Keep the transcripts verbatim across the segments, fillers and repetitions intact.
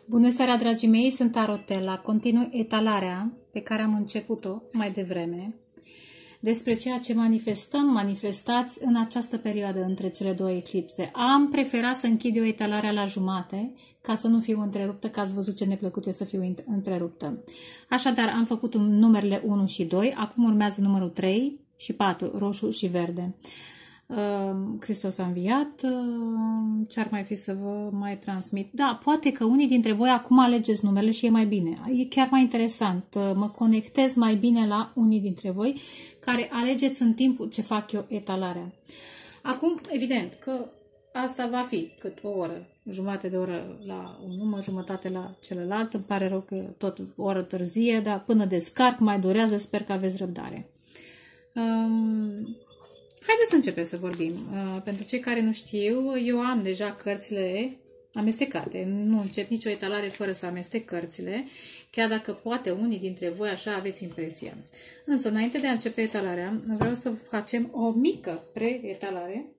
Bună seara, dragii mei, sunt Arotela. Continui etalarea pe care am început-o mai devreme despre ceea ce manifestăm, manifestați în această perioadă între cele două eclipse. Am preferat să închid eu etalarea la jumate ca să nu fiu întreruptă, că ați văzut ce neplăcut e să fiu întreruptă. Așadar, am făcut numerele unu și doi, acum urmează numărul trei și patru, roșu și verde. Hristos a înviat. Ce ar mai fi să vă mai transmit? Da, poate că unii dintre voi acum alegeți numerele și e mai bine. E chiar mai interesant. Mă conectez mai bine la unii dintre voi care alegeți în timpul ce fac eu etalarea. Acum, evident că asta va fi cât o oră, jumătate de oră la un număr, jumătate la celălalt. Îmi pare rău că tot o oră târzie, dar până descarc mai durează, sper că aveți răbdare. Um, Haideți să începem să vorbim. Uh, pentru cei care nu știu, eu am deja cărțile amestecate. Nu încep nicio etalare fără să amestec cărțile, chiar dacă poate unii dintre voi așa aveți impresia. Însă, înainte de a începe etalarea, vreau să facem o mică pre-etalare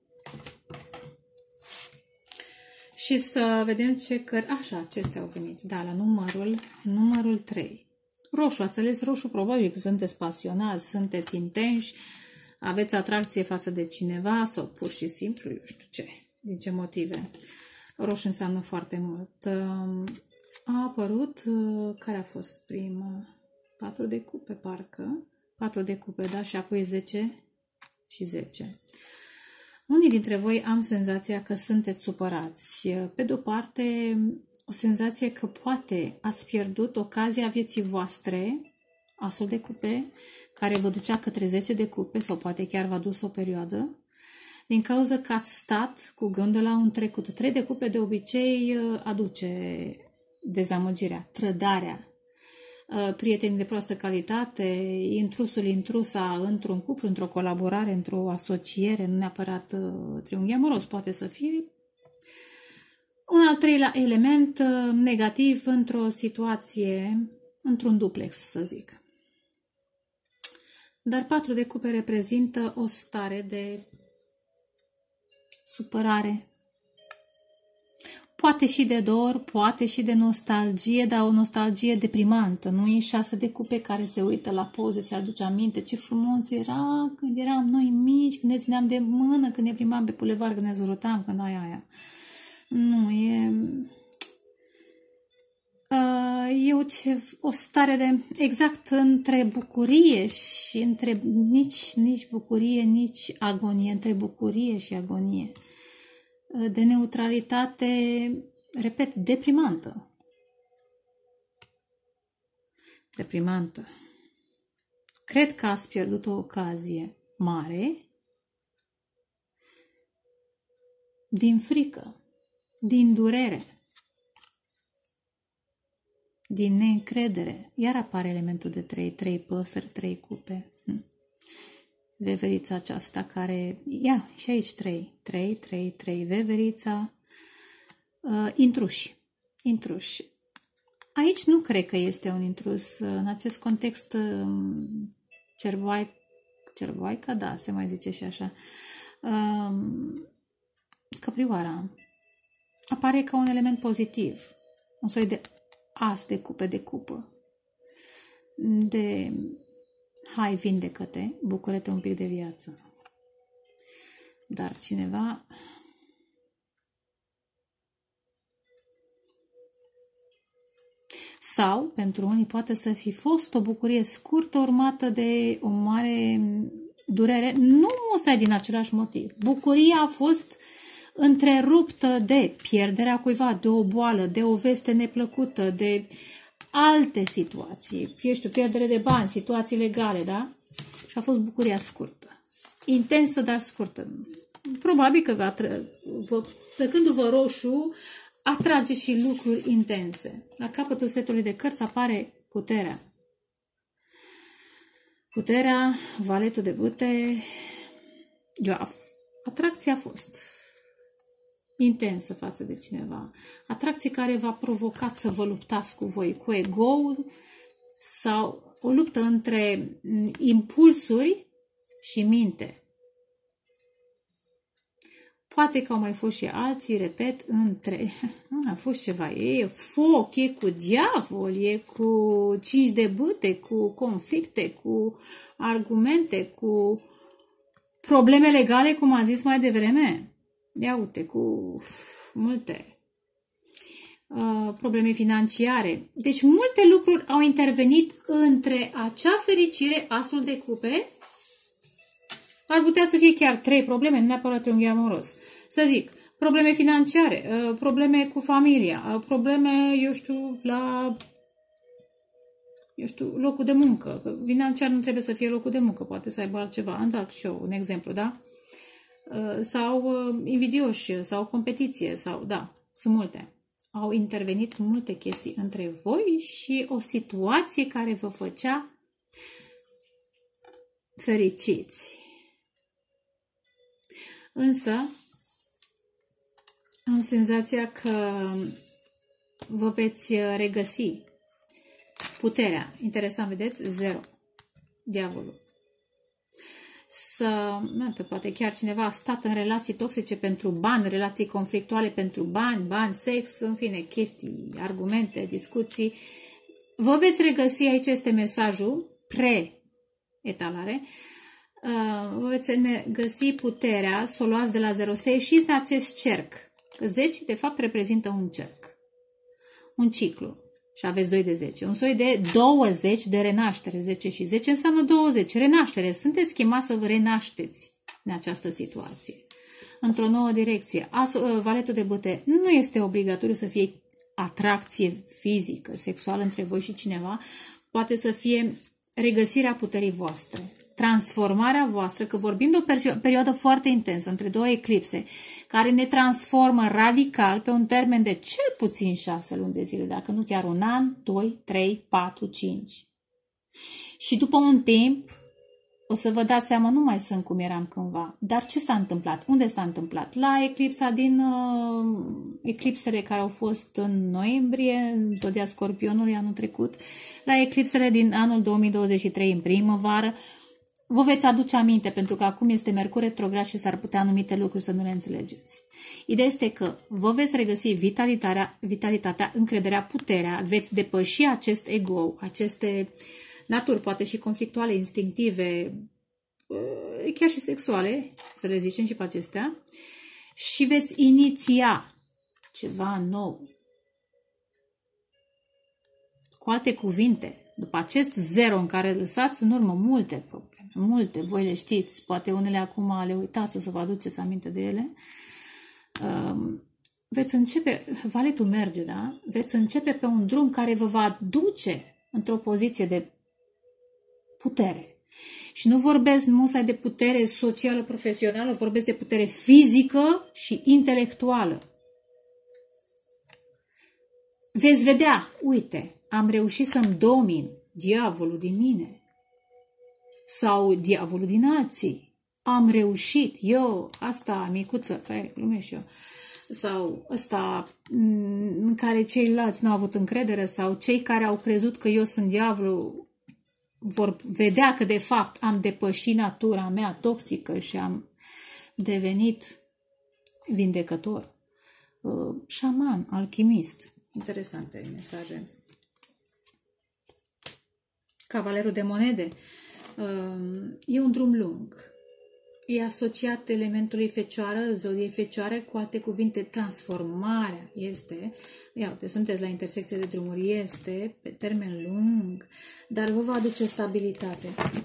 și să vedem ce cărți... Așa, acestea au venit. Da, la numărul, numărul trei. Roșu, ați ales roșu? Probabil că sunteți pasionali, sunteți intenși, aveți atracție față de cineva sau pur și simplu, eu știu ce, din ce motive. Roșu înseamnă foarte mult. A apărut, care a fost prima? patru de cupe, parcă. patru de cupe, da? Și apoi zece și zece. Unii dintre voi am senzația că sunteți supărați. Pe de-o parte, o senzație că poate ați pierdut ocazia vieții voastre, asul de cupe, care vă ducea către zece de cupe sau poate chiar v-a dus o perioadă, din cauza că ați stat cu gândul la un trecut. trei de cupe de obicei aduce dezamăgirea, trădarea, prietenii de proastă calitate, intrusul, intrusa într-un cuplu, într-o colaborare, într-o asociere, nu neapărat triunghi amoros, poate să fie. Un al treilea element negativ într-o situație, într-un duplex, să zic. Dar patru de cupe reprezintă o stare de supărare. Poate și de dor, poate și de nostalgie, dar o nostalgie deprimantă. Nu e șase de cupe care se uită la poze, se aduce aminte ce frumos era când eram noi mici, când ne țineam de mână, când ne plimbam pe bulevard, când ne zărutam, când aia, aia. Nu, e... E o, ce, o stare de exact între bucurie și între nici, nici bucurie, nici agonie, între bucurie și agonie. De neutralitate, repet, deprimantă. Deprimantă. Cred că ați pierdut o ocazie mare din frică, din durere, din neîncredere. Iar apare elementul de trei, trei păsări, trei cupe. Veverița aceasta care... Ia, și aici trei, trei, trei, trei, veverița. Uh, intruși. Intruși. Aici nu cred că este un intrus. În acest context, um, cervoai, cervoaica, da, se mai zice și așa. Um, căprioara. Apare ca un element pozitiv. Un soi de as de cupe de cupă, de hai, vindecă-te, bucură-te un pic de viață. Dar cineva sau, pentru unii, poate să fi fost o bucurie scurtă urmată de o mare durere, nu musai din același motiv. Bucuria a fost întreruptă de pierderea cuiva, de o boală, de o veste neplăcută, de alte situații. Eu știu, pierdere de bani, situații legale, da? Și a fost bucuria scurtă. Intensă, dar scurtă. Probabil că trecându-vă roșu, atrage și lucruri intense. La capătul setului de cărți apare puterea. Puterea, valetul de bâte. Eu, atracția a fost intensă față de cineva. Atracție care v-a provocat să vă luptați cu voi, cu ego-ul sau o luptă între impulsuri și minte. Poate că au mai fost și alții, repet, între... Nu a fost ceva, e foc, e cu diavol, e cu cinci de bâte, cu conflicte, cu argumente, cu probleme legale, cum am zis mai devreme. Ia uite, cu multe uh, probleme financiare. Deci multe lucruri au intervenit între acea fericire, asul de cupe. Ar putea să fie chiar trei probleme, nu neapărat triunghi amoros. Să zic, probleme financiare, probleme cu familia, probleme, eu știu, la eu știu, locul de muncă. Financiar nu trebuie să fie locul de muncă, poate să aibă altceva. Am dat și eu un exemplu, da? Sau invidioși, sau competiție, sau, da, sunt multe. Au intervenit multe chestii între voi și o situație care vă făcea fericiți. Însă, am senzația că vă veți regăsi puterea. Interesant, vedeți? Zero. Diavolul. Să, nu, poate chiar cineva a stat în relații toxice pentru bani, relații conflictuale pentru bani, bani, sex, în fine, chestii, argumente, discuții. Vă veți regăsi, aici este mesajul, pre-etalare, vă veți găsi puterea să o luați de la zero, să ieșiți de acest cerc. Că zece, de fapt, reprezintă un cerc. Un ciclu. Și aveți doi de zece. Un soi de douăzeci de renaștere. zece și zece înseamnă douăzeci. Renaștere. Sunteți chemați să vă renașteți în această situație. Într-o nouă direcție. As, valetul de bâte nu este obligatoriu să fie atracție fizică, sexuală între voi și cineva. Poate să fie regăsirea puterii voastre. Transformarea voastră, că vorbim de o perioadă foarte intensă, între două eclipse, care ne transformă radical pe un termen de cel puțin șase luni de zile, dacă nu chiar un an, doi, trei, patru, cinci. Și după un timp, o să vă dați seama, nu mai sunt cum eram cândva. Dar ce s-a întâmplat? Unde s-a întâmplat? La eclipsa din uh, eclipsele care au fost în noiembrie, în zodia Scorpionului anul trecut, la eclipsele din anul două mii douăzeci și trei în primăvară. Vă veți aduce aminte, pentru că acum este Mercur retrograd și s-ar putea anumite lucruri să nu le înțelegeți. Ideea este că vă veți regăsi vitalitatea, vitalitatea, încrederea, puterea, veți depăși acest ego, aceste naturi, poate și conflictuale, instinctive, chiar și sexuale, să le zicem și pe acestea, și veți iniția ceva nou. Cu alte cuvinte, după acest zero în care lăsați în urmă multe probleme, multe, voi le știți, poate unele acum le uitați, o să vă aduceți aminte de ele, um, veți începe, valetul merge, da? Veți începe pe un drum care vă va duce într-o poziție de putere. Și nu vorbesc musai de putere socială, profesională, vorbesc de putere fizică și intelectuală. Veți vedea, uite, am reușit să-mi domin diavolul din mine sau diavolul din alții. Am reușit, eu, asta micuță, pe glumesc și eu, sau ăsta în care ceilalți n-au avut încredere sau cei care au crezut că eu sunt diavolul vor vedea că de fapt am depășit natura mea toxică și am devenit vindecător. Uh, șaman, alchimist. Interesante mesaje. Cavalerul de monede. Uh, e un drum lung. E asociat elementului fecioară, zodiei fecioare, cu alte cuvinte, transformarea este, ia uite, sunteți la intersecție de drumuri, este pe termen lung, dar vă va aduce stabilitate.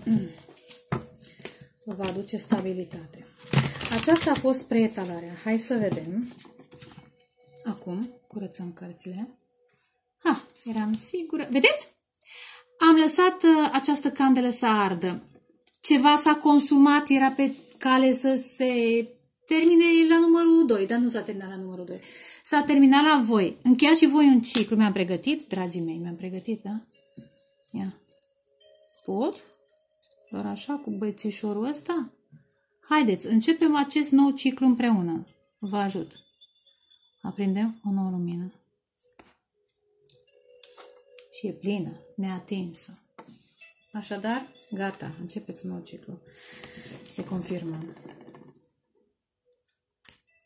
Vă va aduce stabilitate. Aceasta a fost preetalarea. Hai să vedem. Acum, curățăm cărțile. Ha, eram sigură. Vedeți? Am lăsat uh, această candelă să ardă. Ceva s-a consumat, era pe cale să se termine la numărul doi, dar nu s-a terminat la numărul doi. S-a terminat la voi. Încheiați și voi un ciclu. Mi-am pregătit, dragii mei, mi-am pregătit, da? Ia. Pot? Doar așa, cu băiețișorul ăsta? Haideți, începem acest nou ciclu împreună. Vă ajut. Aprindem o nouă lumină. Și e plină, neatinsă. Așadar, gata, începeți un nou ciclu. Se confirmă.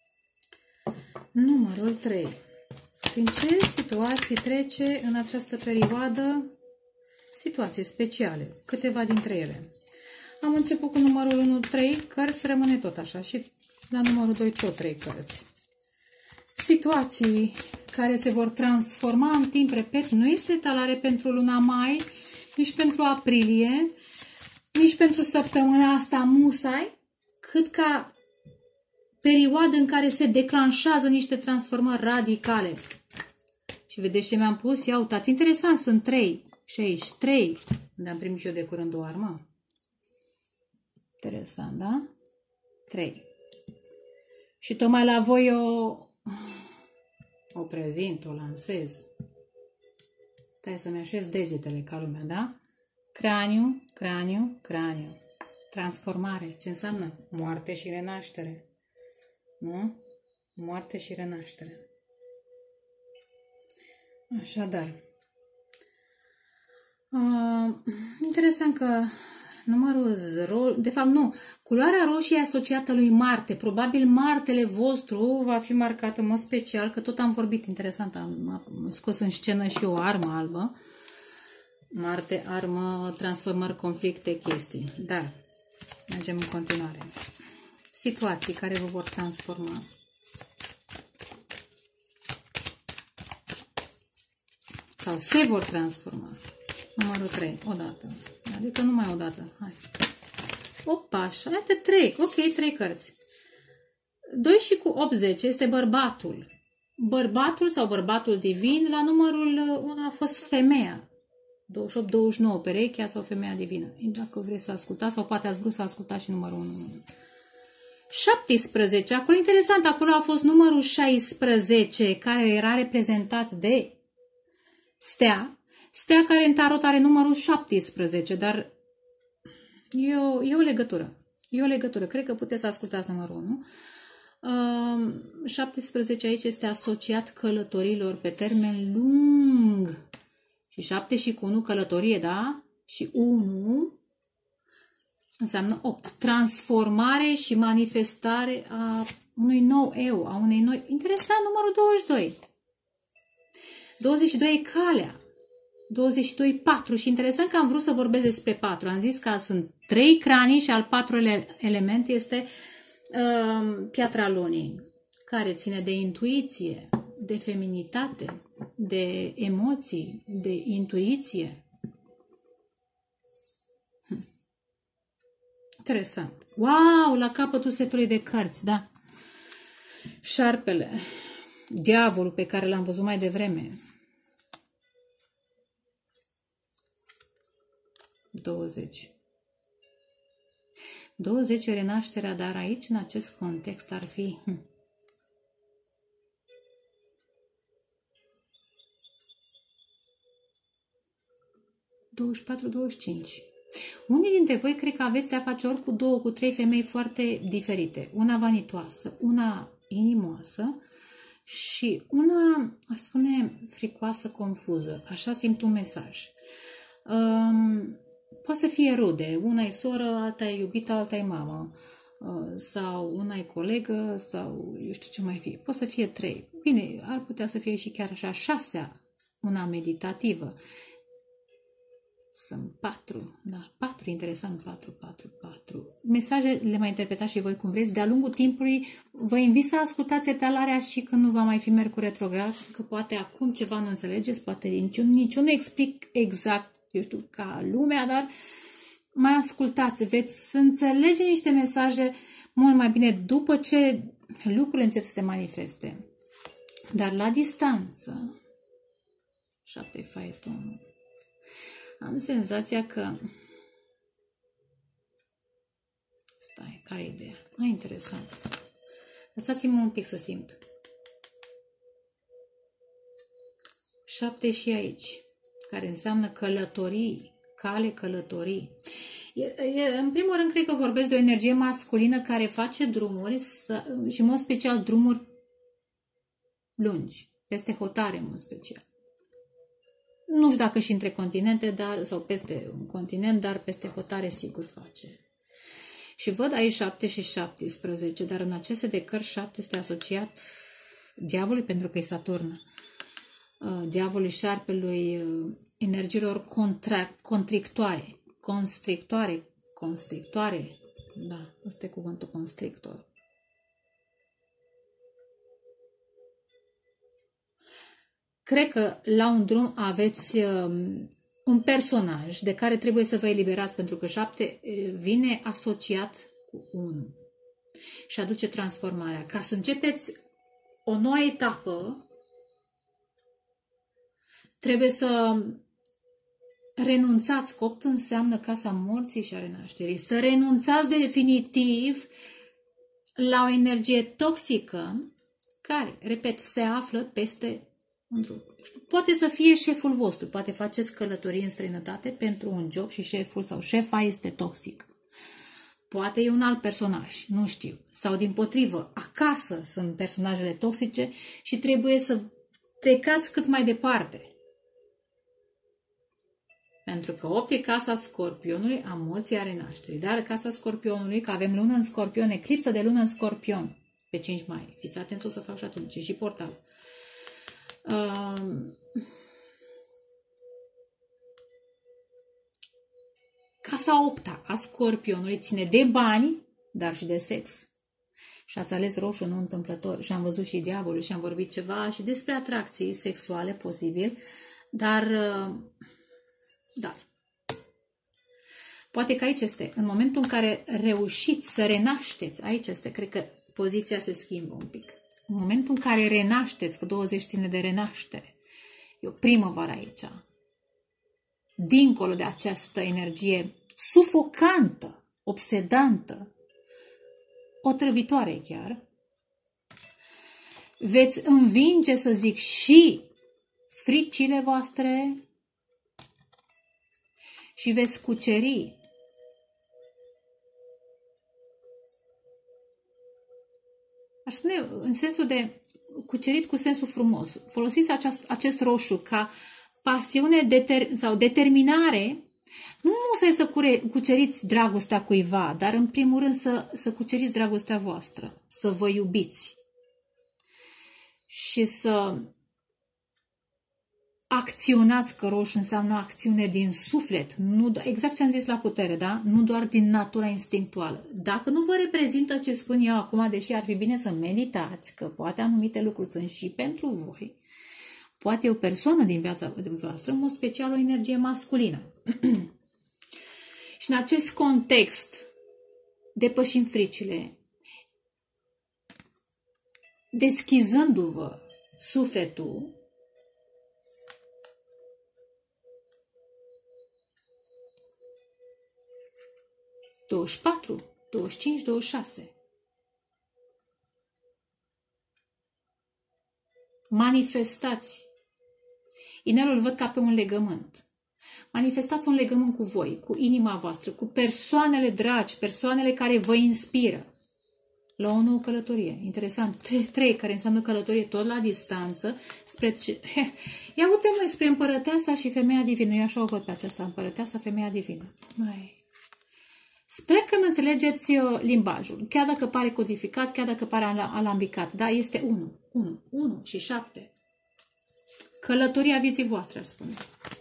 Numărul trei. Prin ce situații trece în această perioadă? Situații speciale, câteva dintre ele. Am început cu numărul unu, trei cărți, rămâne tot așa. Și la numărul doi, tot trei cărți. Situații care se vor transforma în timp, repet, nu este etalare pentru luna mai, nici pentru aprilie, nici pentru săptămâna asta musai, cât ca perioadă în care se declanșează niște transformări radicale. Și vedeți ce mi-am pus? Ia uitați, interesant, sunt trei. Și aici, trei. Unde am primit și eu de curând o armă. Interesant, da? trei. Și tocmai la voi o, o prezint, o lansez. Stai să-mi așez degetele ca lumea, da? Craniu, craniu, craniu. Transformare. Ce înseamnă? Moarte și renaștere. Nu? Moarte și renaștere. Așadar. Uh, interesant că numărul zero, de fapt nu, culoarea roșie e asociată lui Marte. Probabil Martele vostru va fi marcat în mod special, că tot am vorbit, interesant, am, am scos în scenă și o armă albă. Marte, armă, transformări, conflicte, chestii. Dar mergem în continuare. Situații care vă vor transforma. Sau se vor transforma. Numărul trei, odată. Adică numai odată. Hai. Opa, așa, uite, trei. Ok, trei cărți. doi și cu optzeci este bărbatul. Bărbatul sau bărbatul divin, la numărul unu a fost femeia. douăzeci și opt douăzeci și nouă, perechea sau femeia divină. Dacă vreți să ascultați, sau poate ați vrut să ascultați și numărul unu. șaptesprezece, acolo interesant, acolo a fost numărul șaisprezece, care era reprezentat de stea. Stea care în tarot are numărul șaptesprezece, dar e o, e o legătură. E o legătură. Cred că puteți să ascultați numărul unu. Uh, șaptesprezece aici este asociat călătorilor pe termen lung. Și șapte și cu unu călătorie, da? Și unu înseamnă opt. Transformare și manifestare a unui nou eu, a unei noi... Interesant, numărul douăzeci și doi. douăzeci și doi e calea. douăzeci și doi, patru. Și interesant că am vrut să vorbesc despre patru. Am zis că sunt trei cranii și al patrulea element este uh, piatra lunii, care ține de intuiție, de feminitate, de emoții, de intuiție. Hm. Interesant. Wow, la capătul setului de cărți, da. Șarpele, diavolul pe care l-am văzut mai devreme. douăzeci. douăzeci e renașterea, dar aici, în acest context, ar fi... Hm. douăzeci și patru douăzeci și cinci. Unii dintre voi cred că aveți de-a face ori cu două, cu trei femei foarte diferite. Una vanitoasă, una inimoasă și una, aș spune, fricoasă, confuză. Așa simt un mesaj. Um, poate să fie rude. Una e soră, alta e iubită, alta e mamă. Uh, sau una e colegă, sau eu știu ce mai fi. Poate să fie trei. Bine, ar putea să fie și chiar așa șasea. Una meditativă. Sunt patru, da, patru, interesant, patru, patru, patru. Mesaje le mai interpretați și voi cum vreți. De-a lungul timpului vă invit să ascultați etalarea și când nu va mai fi Mercur retrograd, că poate acum ceva nu înțelegeți, poate niciun, niciun nu explic exact, eu știu, ca lumea, dar mai ascultați, veți înțelege niște mesaje mult mai bine după ce lucrurile încep să se manifeste. Dar la distanță, șapte faetonul, am senzația că... Stai, care e ideea? Ah, interesant. Lăsați-mă un pic să simt. Șapte și aici, care înseamnă călătorii, cale călătorii. E, e, în primul rând, cred că vorbesc de o energie masculină care face drumuri să, și, în mod special, drumuri lungi, peste hotare, în mod special. Nu știu dacă și între continente, dar, sau peste un continent, dar peste hotare sigur face. Și văd aici șapte și șaptesprezece, dar în aceste decări șapte este asociat diavolului, pentru că e Saturn, diavolului șarpelui, energiilor contra, constrictoare, constrictoare, constrictoare, da, ăsta e cuvântul constrictor. Cred că la un drum aveți un personaj de care trebuie să vă eliberați, pentru că șapte vine asociat cu unu și aduce transformarea. Ca să începeți o nouă etapă, trebuie să renunțați, că opt înseamnă casa morții și a renașterii, să renunțați definitiv la o energie toxică care, repet, se află peste un drum. Poate să fie șeful vostru, poate faceți călătorii în străinătate pentru un job și șeful sau șefa este toxic. Poate e un alt personaj, nu știu. Sau dimpotrivă, acasă sunt personajele toxice și trebuie să plecați cât mai departe. Pentru că opt e casa Scorpionului, a morții, a renașterii. Dar casa Scorpionului, că avem lună în Scorpion, eclipsă de lună în Scorpion, pe cinci mai. Fiți atenți, o să fac și atunci, e și portal. Uh, casa opta a Scorpionului ține de bani, dar și de sex. Și ați ales roșu, nu întâmplător. Și am văzut și diavolul și am vorbit ceva și despre atracții sexuale, posibil. Dar, uh, dar, poate că aici este, în momentul în care reușiți să renașteți, aici este, cred că poziția se schimbă un pic. În momentul în care renașteți, că douăzeci ține de renaștere, e o primăvară aici, dincolo de această energie sufocantă, obsedantă, otrăvitoare chiar, veți învinge, să zic, și fricile voastre și veți cuceri aș spune în sensul de cucerit cu sensul frumos. Folosiți acest, acest roșu ca pasiune deter, sau determinare, nu să să cure, cuceriți dragostea cuiva, dar în primul rând să, să cuceriți dragostea voastră, să vă iubiți și să acționați, că roșu înseamnă acțiune din suflet, nu, exact ce am zis la putere, da? Nu doar din natura instinctuală. Dacă nu vă reprezintă ce spun eu acum, deși ar fi bine să meditați, că poate anumite lucruri sunt și pentru voi, poate o persoană din viața voastră, în mod special o energie masculină. Și în acest context, depășim fricile, deschizându-vă sufletul, douăzeci și patru, douăzeci și cinci, douăzeci și șase. Manifestați. Inelul văd ca pe un legământ. Manifestați un legământ cu voi, cu inima voastră, cu persoanele dragi, persoanele care vă inspiră. La o nouă călătorie. Interesant. Trei, care înseamnă călătorie tot la distanță. Spre... Ia uite mă, spre împărăteasa și femeia divină. Eu așa o văd pe aceasta, împărăteasa, femeia divină. Mai... Sper că mă înțelegeți limbajul. Chiar dacă pare codificat, chiar dacă pare alambicat. Da, este unu. unu. unu și șapte. Călătoria vieții voastre, aș spune.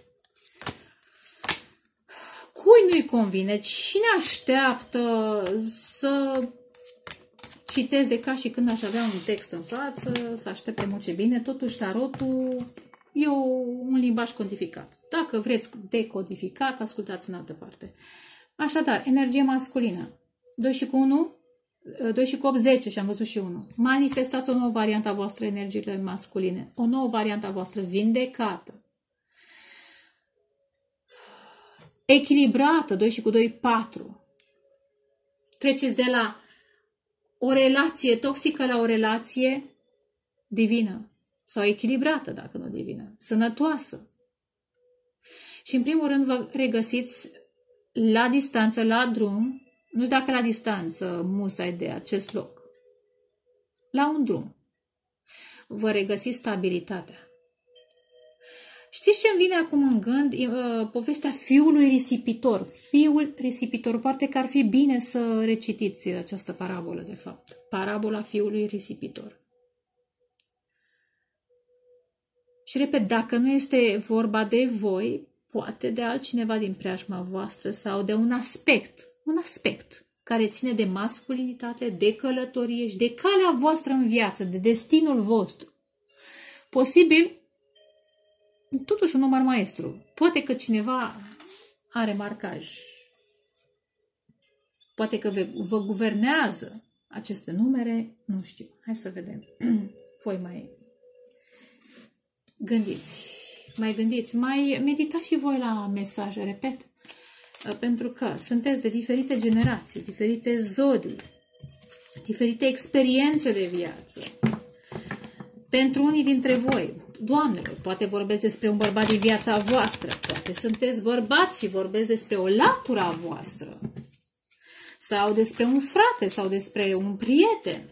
Cui nu-i convine? Cine așteaptă să citesc de ca și când aș avea un text în față, să aștepte mult ce bine? Totuși, tarotul e un limbaj codificat. Dacă vreți decodificat, ascultați în altă parte. Așadar, energie masculină. doi și cu unu, doi și cu opt, zece și am văzut și unu. Manifestați o nouă variantă a voastră, energiile masculine. O nouă variantă a voastră, vindecată. Echilibrată, doi și cu doi, patru. Treceți de la o relație toxică la o relație divină. Sau echilibrată, dacă nu divină. Sănătoasă. Și în primul rând vă regăsiți la distanță, la drum, nu știu dacă la distanță musai de acest loc, la un drum, vă regăsiți stabilitatea. Știți ce îmi vine acum în gând? Uh, povestea fiului risipitor. Fiul risipitor. Poate că ar fi bine să recitiți această parabolă, de fapt. Parabola fiului risipitor. Și repet, dacă nu este vorba de voi, poate de altcineva din preajma voastră sau de un aspect, un aspect care ține de masculinitate, de călătorie și de calea voastră în viață, de destinul vostru. Posibil, totuși un număr maestru. Poate că cineva are marcaj. Poate că vă guvernează aceste numere, nu știu. Hai să vedem. Voi mai gândiți. Mai gândiți, mai meditați și voi la mesaje, repet. Pentru că sunteți de diferite generații, diferite zodii, diferite experiențe de viață. Pentru unii dintre voi, doamnelor, poate vorbesc despre un bărbat din viața voastră, poate sunteți bărbați și vorbesc despre o latură a voastră, sau despre un frate, sau despre un prieten.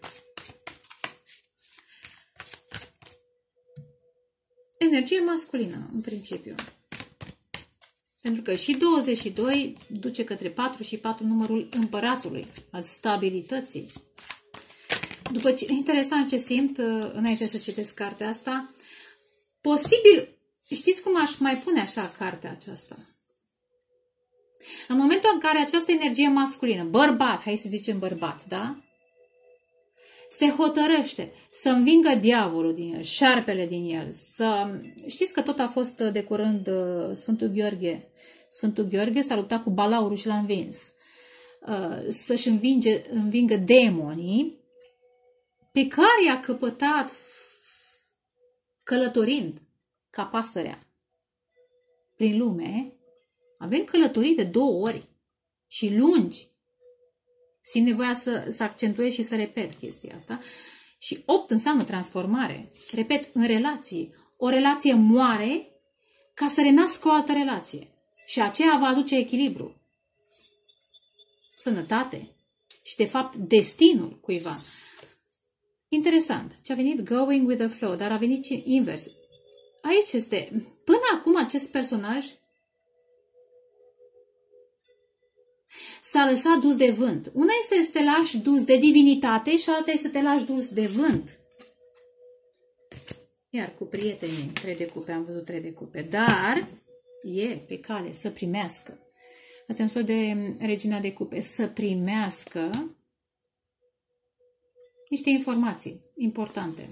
Energie masculină, în principiu. Pentru că și douăzeci și doi duce către patru și patru numărul împăratului, al stabilității. După ce, interesant ce simt, înainte să citesc cartea asta, posibil, știți cum aș mai pune așa cartea aceasta? În momentul în care această energie masculină, bărbat, hai să zicem bărbat, da? Se hotărăște să învingă diavolul din el, șarpele din el, să... Știți că tot a fost de curând Sfântul Gheorghe. Sfântul Gheorghe s-a luptat cu balaurul și l-a învins. Să-și învinge, învingă demonii pe care i-a căpătat călătorind ca pasărea prin lume. Avem călătorii de două ori și lungi. Simt nevoia să, să accentuez și să repet chestia asta. Și opt înseamnă transformare. Repet, în relații. O relație moare ca să renască o altă relație. Și aceea va aduce echilibru. Sănătate. Și de fapt destinul cuiva. Interesant. Ce a venit going with the flow, dar a venit și invers. Aici este, până acum acest personaj s-a lăsat dus de vânt. Una este să te lași dus de divinitate și alta este să te lași dus de vânt. Iar cu prietenii, trei de cupe, am văzut trei de cupe, dar e pe cale să primească. Asta e un soi de regina de cupe, să primească niște informații importante.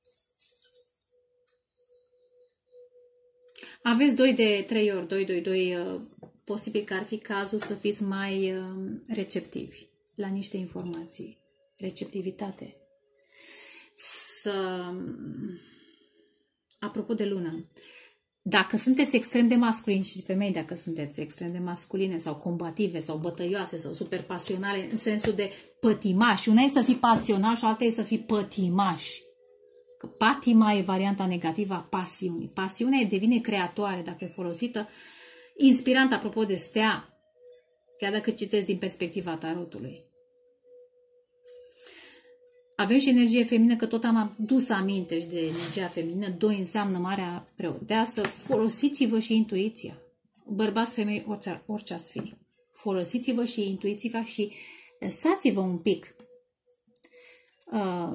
Aveți doi de trei ori, doi, doi, doi, posibil că ar fi cazul să fiți mai receptivi la niște informații. Receptivitate. Să... Apropo de lună, dacă sunteți extrem de masculini și femei, dacă sunteți extrem de masculine sau combative sau bătăioase sau super pasionale în sensul de pătimași, una e să fii pasional și alta e să fii pătimași. Că patima e varianta negativă a pasiunii. Pasiunea devine creatoare dacă e folosită inspirant, apropo de stea, chiar dacă citesc din perspectiva tarotului. Avem și energie feminină, că tot am adus aminte și de energia feminină. Doi înseamnă marea preoteasă. Folosiți-vă și intuiția. Bărbați, femei, orice, orice ați fi. Folosiți-vă și intuiția și lăsați-vă un pic. Uh,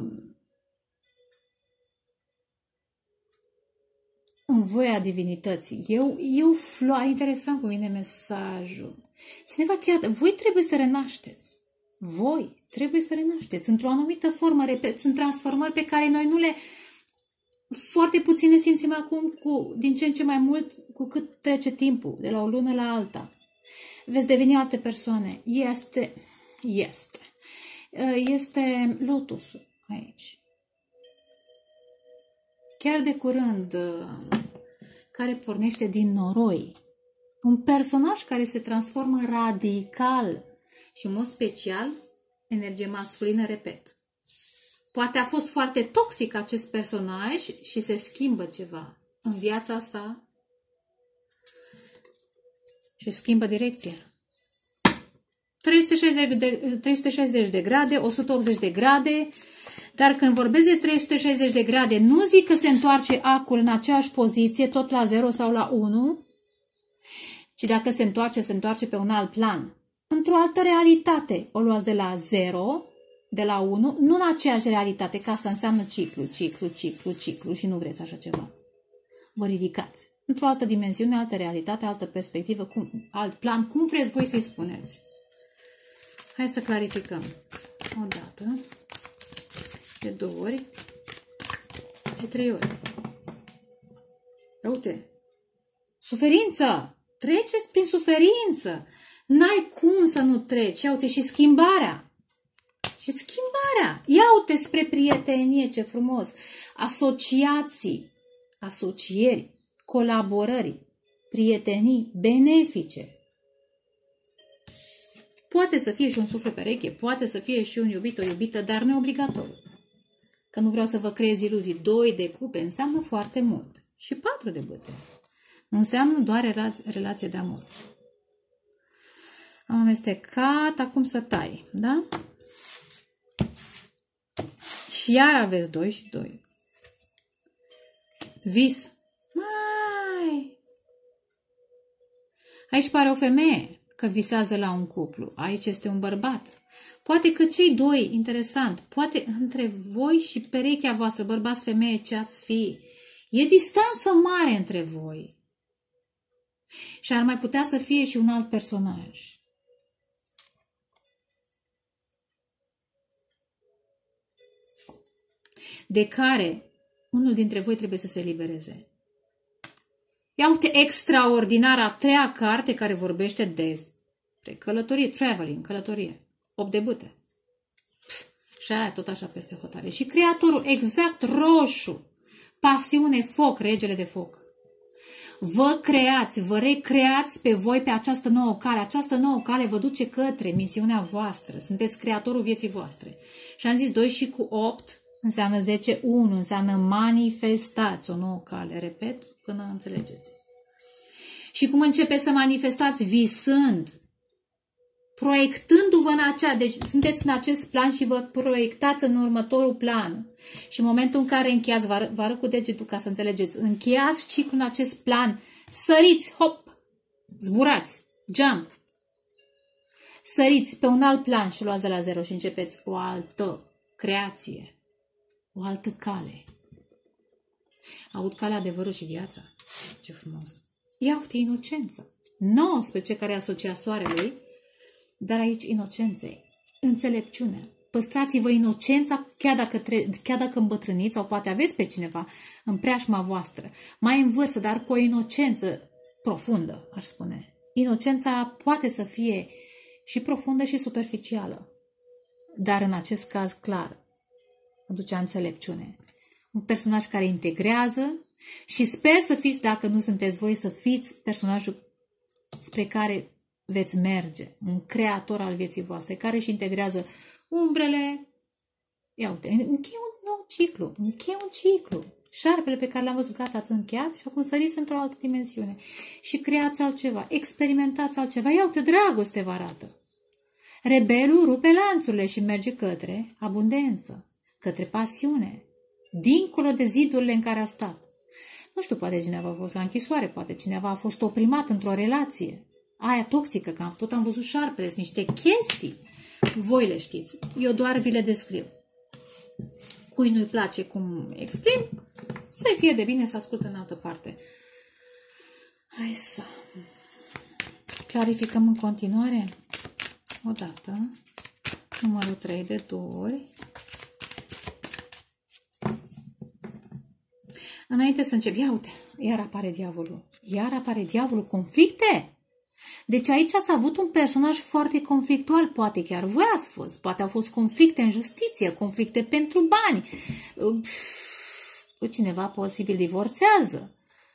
în voia divinității. Eu, eu floare, interesant cu mine mesajul. Cineva chiar, voi trebuie să renașteți. Voi trebuie să renașteți într-o anumită formă, repet, sunt transformări pe care noi nu le, foarte puțin ne simțim acum, cu din ce în ce mai mult cu cât trece timpul, de la o lună la alta. Veți deveni alte persoane. Este, este, este lotusul aici. Chiar de curând, care pornește din noroi. Un personaj care se transformă radical și în mod special, energie masculină, repet. Poate a fost foarte toxic acest personaj și se schimbă ceva în viața asta și schimbă direcția. trei sute șaizeci de, trei sute șaizeci de grade, o sută optzeci de grade, dar când vorbesc de trei sute șaizeci de grade, nu zic că se întoarce acul în aceeași poziție, tot la zero sau la unu, ci dacă se întoarce, se întoarce pe un alt plan. Într-o altă realitate. O luați de la zero, de la unu, nu în aceeași realitate, că asta înseamnă ciclu, ciclu, ciclu, ciclu și nu vreți așa ceva. vă ridicați într-o altă dimensiune, altă realitate, altă perspectivă, cum, alt plan, cum vreți voi să-i spuneți. Hai să clarificăm. O dată, de două ori, de trei ori. Uite, suferință! Treceți prin suferință! N-ai cum să nu treci. Ia uite, și schimbarea. Și schimbarea. Ia uite spre prietenie, ce frumos. Asociații, asocieri, colaborări, prietenii benefice. Poate să fie și un suflet pereche, poate să fie și un iubit, o iubită, dar nu obligatoriu. Că nu vreau să vă creez iluzii. Doi de cupe înseamnă foarte mult. Și patru de bâte înseamnă doar relație, relație de amor. Am amestecat, acum să tai, da? Și iar aveți doi și doi. Vis. Mai! Aici pare o femeie că visează la un cuplu. Aici este un bărbat. Poate că cei doi, interesant, poate între voi și perechea voastră, bărbați, femeie, ce ați fi, e distanță mare între voi. Și ar mai putea să fie și un alt personaj. De care unul dintre voi trebuie să se elibereze. Ia uite, extraordinar, a treia carte care vorbește despre călătorie, traveling, călătorie. opt de bâte. Pff, și aia tot așa peste hotare. Și creatorul exact roșu. Pasiune, foc, regele de foc. Vă creați, vă recreați pe voi pe această nouă cale. Această nouă cale vă duce către misiunea voastră. Sunteți creatorul vieții voastre. Și am zis doi și cu opt înseamnă zece, unu, înseamnă manifestați o nouă cale. Repet, până înțelegeți. Și cum începeți să manifestați? Visând, proiectându-vă în acea, deci sunteți în acest plan și vă proiectați în următorul plan. Și în momentul în care încheiați, vă arăt, vă arăt cu degetul ca să înțelegeți, încheiați ciclul în acest plan, săriți, hop, zburați, jump, săriți pe un alt plan și luați de la zero și începeți o altă creație, o altă cale. Aud calea, adevărul și viața. Ce frumos! Ia uite, inocență. nouăsprezece care asocia soarelui, dar aici inocenței, înțelepciunea. Păstrați-vă inocența chiar dacă, tre chiar dacă îmbătrâniți sau poate aveți pe cineva în preajma voastră, mai în vârstă, dar cu o inocență profundă, aș spune. Inocența poate să fie și profundă și superficială, dar în acest caz clar aducea înțelepciune. Un personaj care integrează și sper să fiți, dacă nu sunteți voi, să fiți personajul spre care veți merge, un creator al vieții voastre, care își integrează umbrele. Ia uite, încheie un nou ciclu, încheie un ciclu. Șarpele pe care l-am văzut, gata, ați încheiat și acum săriți într-o altă dimensiune. Și creați altceva, experimentați altceva. Ia uite, dragoste vă arată. Rebelul rupe lanțurile și merge către abundență, către pasiune, dincolo de zidurile în care a stat. Nu știu, poate cineva a fost la închisoare, poate cineva a fost oprimat într-o relație. Aia toxică, că tot am văzut șarpele, sunt niște chestii. Voi le știți. Eu doar vi le descriu. Cui nu-i place cum exprim, să fie de bine să asculte în altă parte. Hai să clarificăm în continuare. Odată. Numărul trei de două ori. Înainte să încep, ia uite, iar apare diavolul. Iar apare diavolul, conflicte. Deci aici ați avut un personaj foarte conflictual, poate chiar voi ați fost, poate au fost conflicte în justiție, conflicte pentru bani. Cineva posibil divorțează.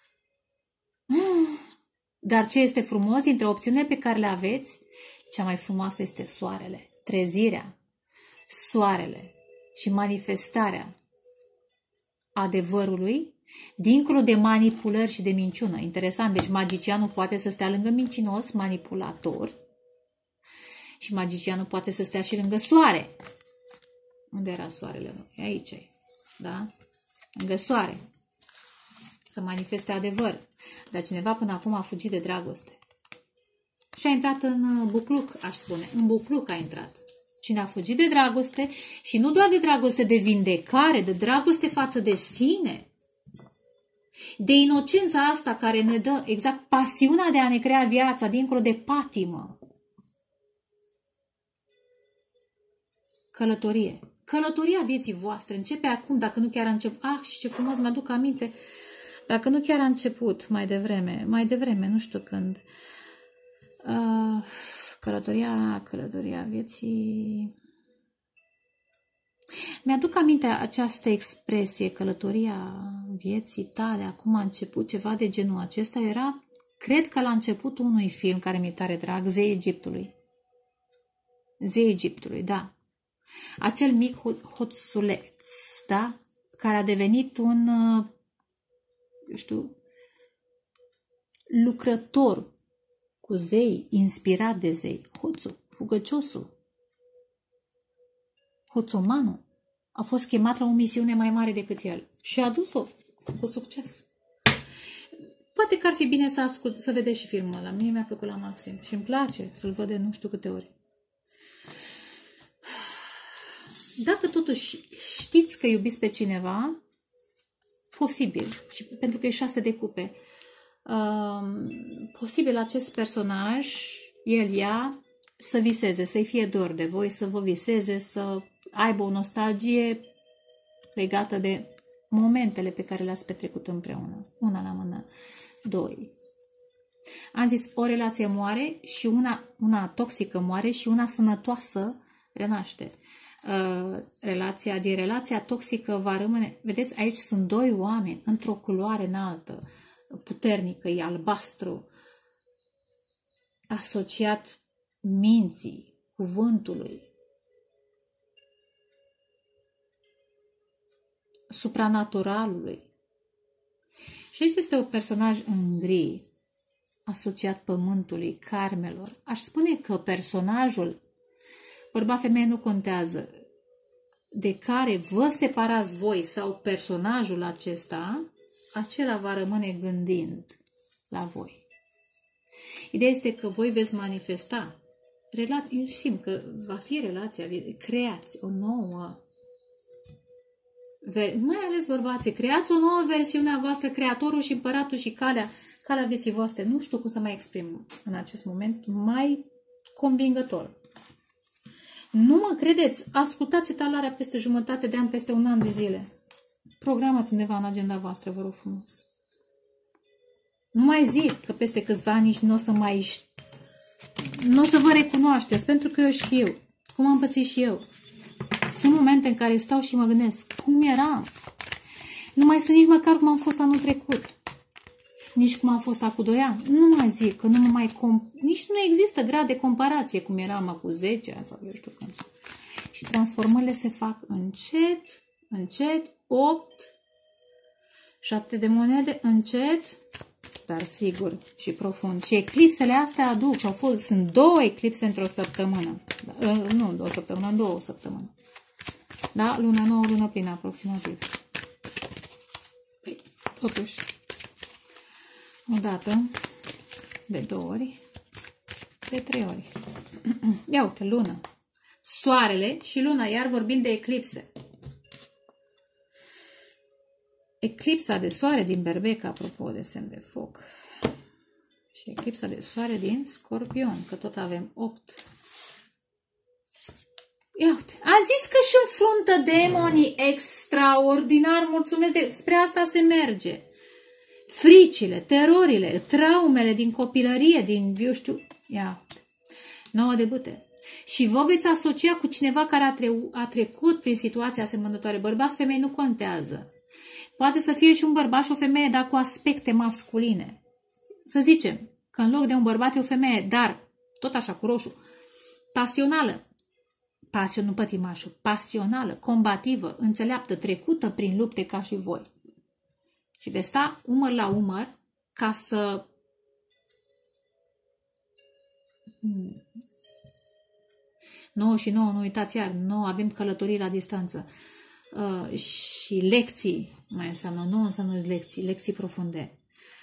Dar ce este frumos dintre opțiunile pe care le aveți? Cea mai frumoasă este soarele, trezirea, soarele și manifestarea adevărului, dincolo de manipulări și de minciună. Interesant, deci magicianul poate să stea lângă mincinos, manipulator, și magicianul poate să stea și lângă soare. Unde era soarele? E aici, da? Lângă soare. Să manifeste adevăr. Dar cineva până acum a fugit de dragoste. Și a intrat în bucluc, aș spune. În bucluc a intrat. Cine a fugit de dragoste și nu doar de dragoste, de vindecare, de dragoste față de sine. De inocența asta care ne dă exact pasiunea de a ne crea viața dincolo de patimă. Călătorie. Călătoria vieții voastre începe acum, dacă nu chiar a început. Ah, și ce frumos, mi-aduc aminte. Dacă nu chiar a început mai devreme, mai devreme, nu știu când. Uh, călătoria, călătoria vieții... Mi-aduc aminte această expresie, călătoria vieții tale, acum a început, ceva de genul acesta. Era, cred că la începutul unui film care mi-e tare drag, Zeii Egiptului. Zeii Egiptului, da. Acel mic hoțuleț, da? Care a devenit un, eu știu, lucrător cu zei, inspirat de zei. Hoțul, fugăciosul, hoțomanul a fost chemat la o misiune mai mare decât el și a dus-o cu succes. Poate că ar fi bine să ascult, să vedeți și filmul ăla. Mie mi-a plăcut la maxim și îmi place să-l văd de nu știu câte ori. Dacă totuși știți că iubiți pe cineva, posibil, și pentru că e șase de cupe, um, posibil acest personaj, el, ea, să viseze, să-i fie dor de voi, să vă viseze, să aibă o nostalgie legată de momentele pe care le-ați petrecut împreună. Una la mână. Doi. Am zis, o relație moare și una, una toxică moare și una sănătoasă renaște. Uh, relația, din relația toxică va rămâne, vedeți, aici sunt doi oameni într-o culoare înaltă, puternică, e albastru, asociat minții, cuvântului, supranaturalului. Și aici este un personaj în gri, asociat pământului, karmelor. Aș spune că personajul, bărbat-femeie nu contează, de care vă separați voi sau personajul acesta, acela va rămâne gândind la voi. Ideea este că voi veți manifesta relații, eu simt că va fi relația, creați o nouă, mai ales bărbații, creați o nouă versiune a voastră, creatorul și împăratul și calea, calea vieții voastre. Nu știu cum să mai exprim în acest moment mai convingător. Nu mă credeți, ascultați etalarea peste jumătate de an, peste un an de zile. Programați undeva în agenda voastră, vă rog frumos. Nu mai zic că peste câțiva ani nici nu o să mai nu o să vă recunoașteți, pentru că eu știu cum am pățit și eu. Sunt momente în care stau și mă gândesc cum eram. Nu mai sunt nici măcar cum am fost anul trecut. Nici cum am fost acum doi ani. Nu mai zic că nu mă mai comp... nici nu există grad de comparație cum eram acum zece ani sau eu știu când. Și transformările se fac încet, încet, opt, șapte de monede, încet, dar sigur și profund. Și eclipsele astea aduc și au fost, sunt două eclipse într-o săptămână. Nu, două săptămâni, în două săptămâni. Da? Luna nouă, lună plină aproximativ. Păi, totuși, o dată, de două ori, de trei ori. Ia uite, lună. Soarele și luna, iar vorbim de eclipse. Eclipsa de soare din Berbec, apropo de semn de foc. Și eclipsa de soare din Scorpion, că tot avem opt. Ia uite, a zis că și înfruntă demonii extraordinar, mulțumesc, de... spre asta se merge. Fricile, terorile, traumele din copilărie, din, eu știu, ia uite, nouă de bâte. Și vă veți asocia cu cineva care a, tre a trecut prin situația asemănătoare. Bărbați, femei, nu contează. Poate să fie și un bărbat și o femeie, dar cu aspecte masculine. Să zicem că în loc de un bărbat e o femeie, dar, tot așa, cu roșu, pasională, pasion, nu pătimașă, pasională, combativă, înțeleaptă, trecută prin lupte ca și voi. Și veți sta umăr la umăr ca să... nouă și nouă, nu uitați iar, nouă avem călătorii la distanță. Uh, și lecții mai înseamnă, nu înseamnă lecții, lecții profunde.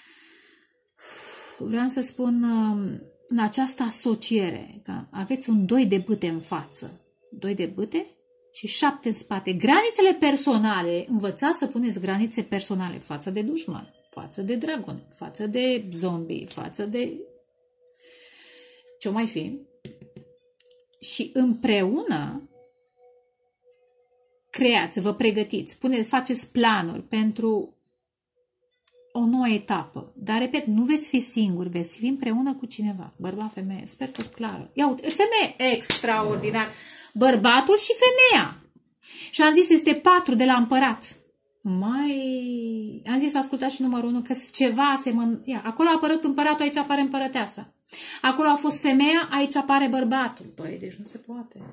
Vreau să spun uh, în această asociere, că aveți un doi de bâte în față, doi de bâte și șapte în spate. Granițele personale, învățați să puneți granițe personale față de dușman, față de dragoni, față de zombie, față de ce mai fi. Și împreună creați, vă pregătiți, puneți, faceți planuri pentru o nouă etapă. Dar, repet, nu veți fi singuri, veți fi împreună cu cineva. Bărbat, femeie. Sper că-s clară. Ia uite, femeie extraordinar. Bărbatul și femeia. Și am zis, este patru de la împărat. Mai... Am zis, ascultați și numărul unu, că ceva asemăn... Ia, acolo a apărut împăratul, aici apare împărăteasa. Acolo a fost femeia, aici apare bărbatul. Păi, deci nu se poate.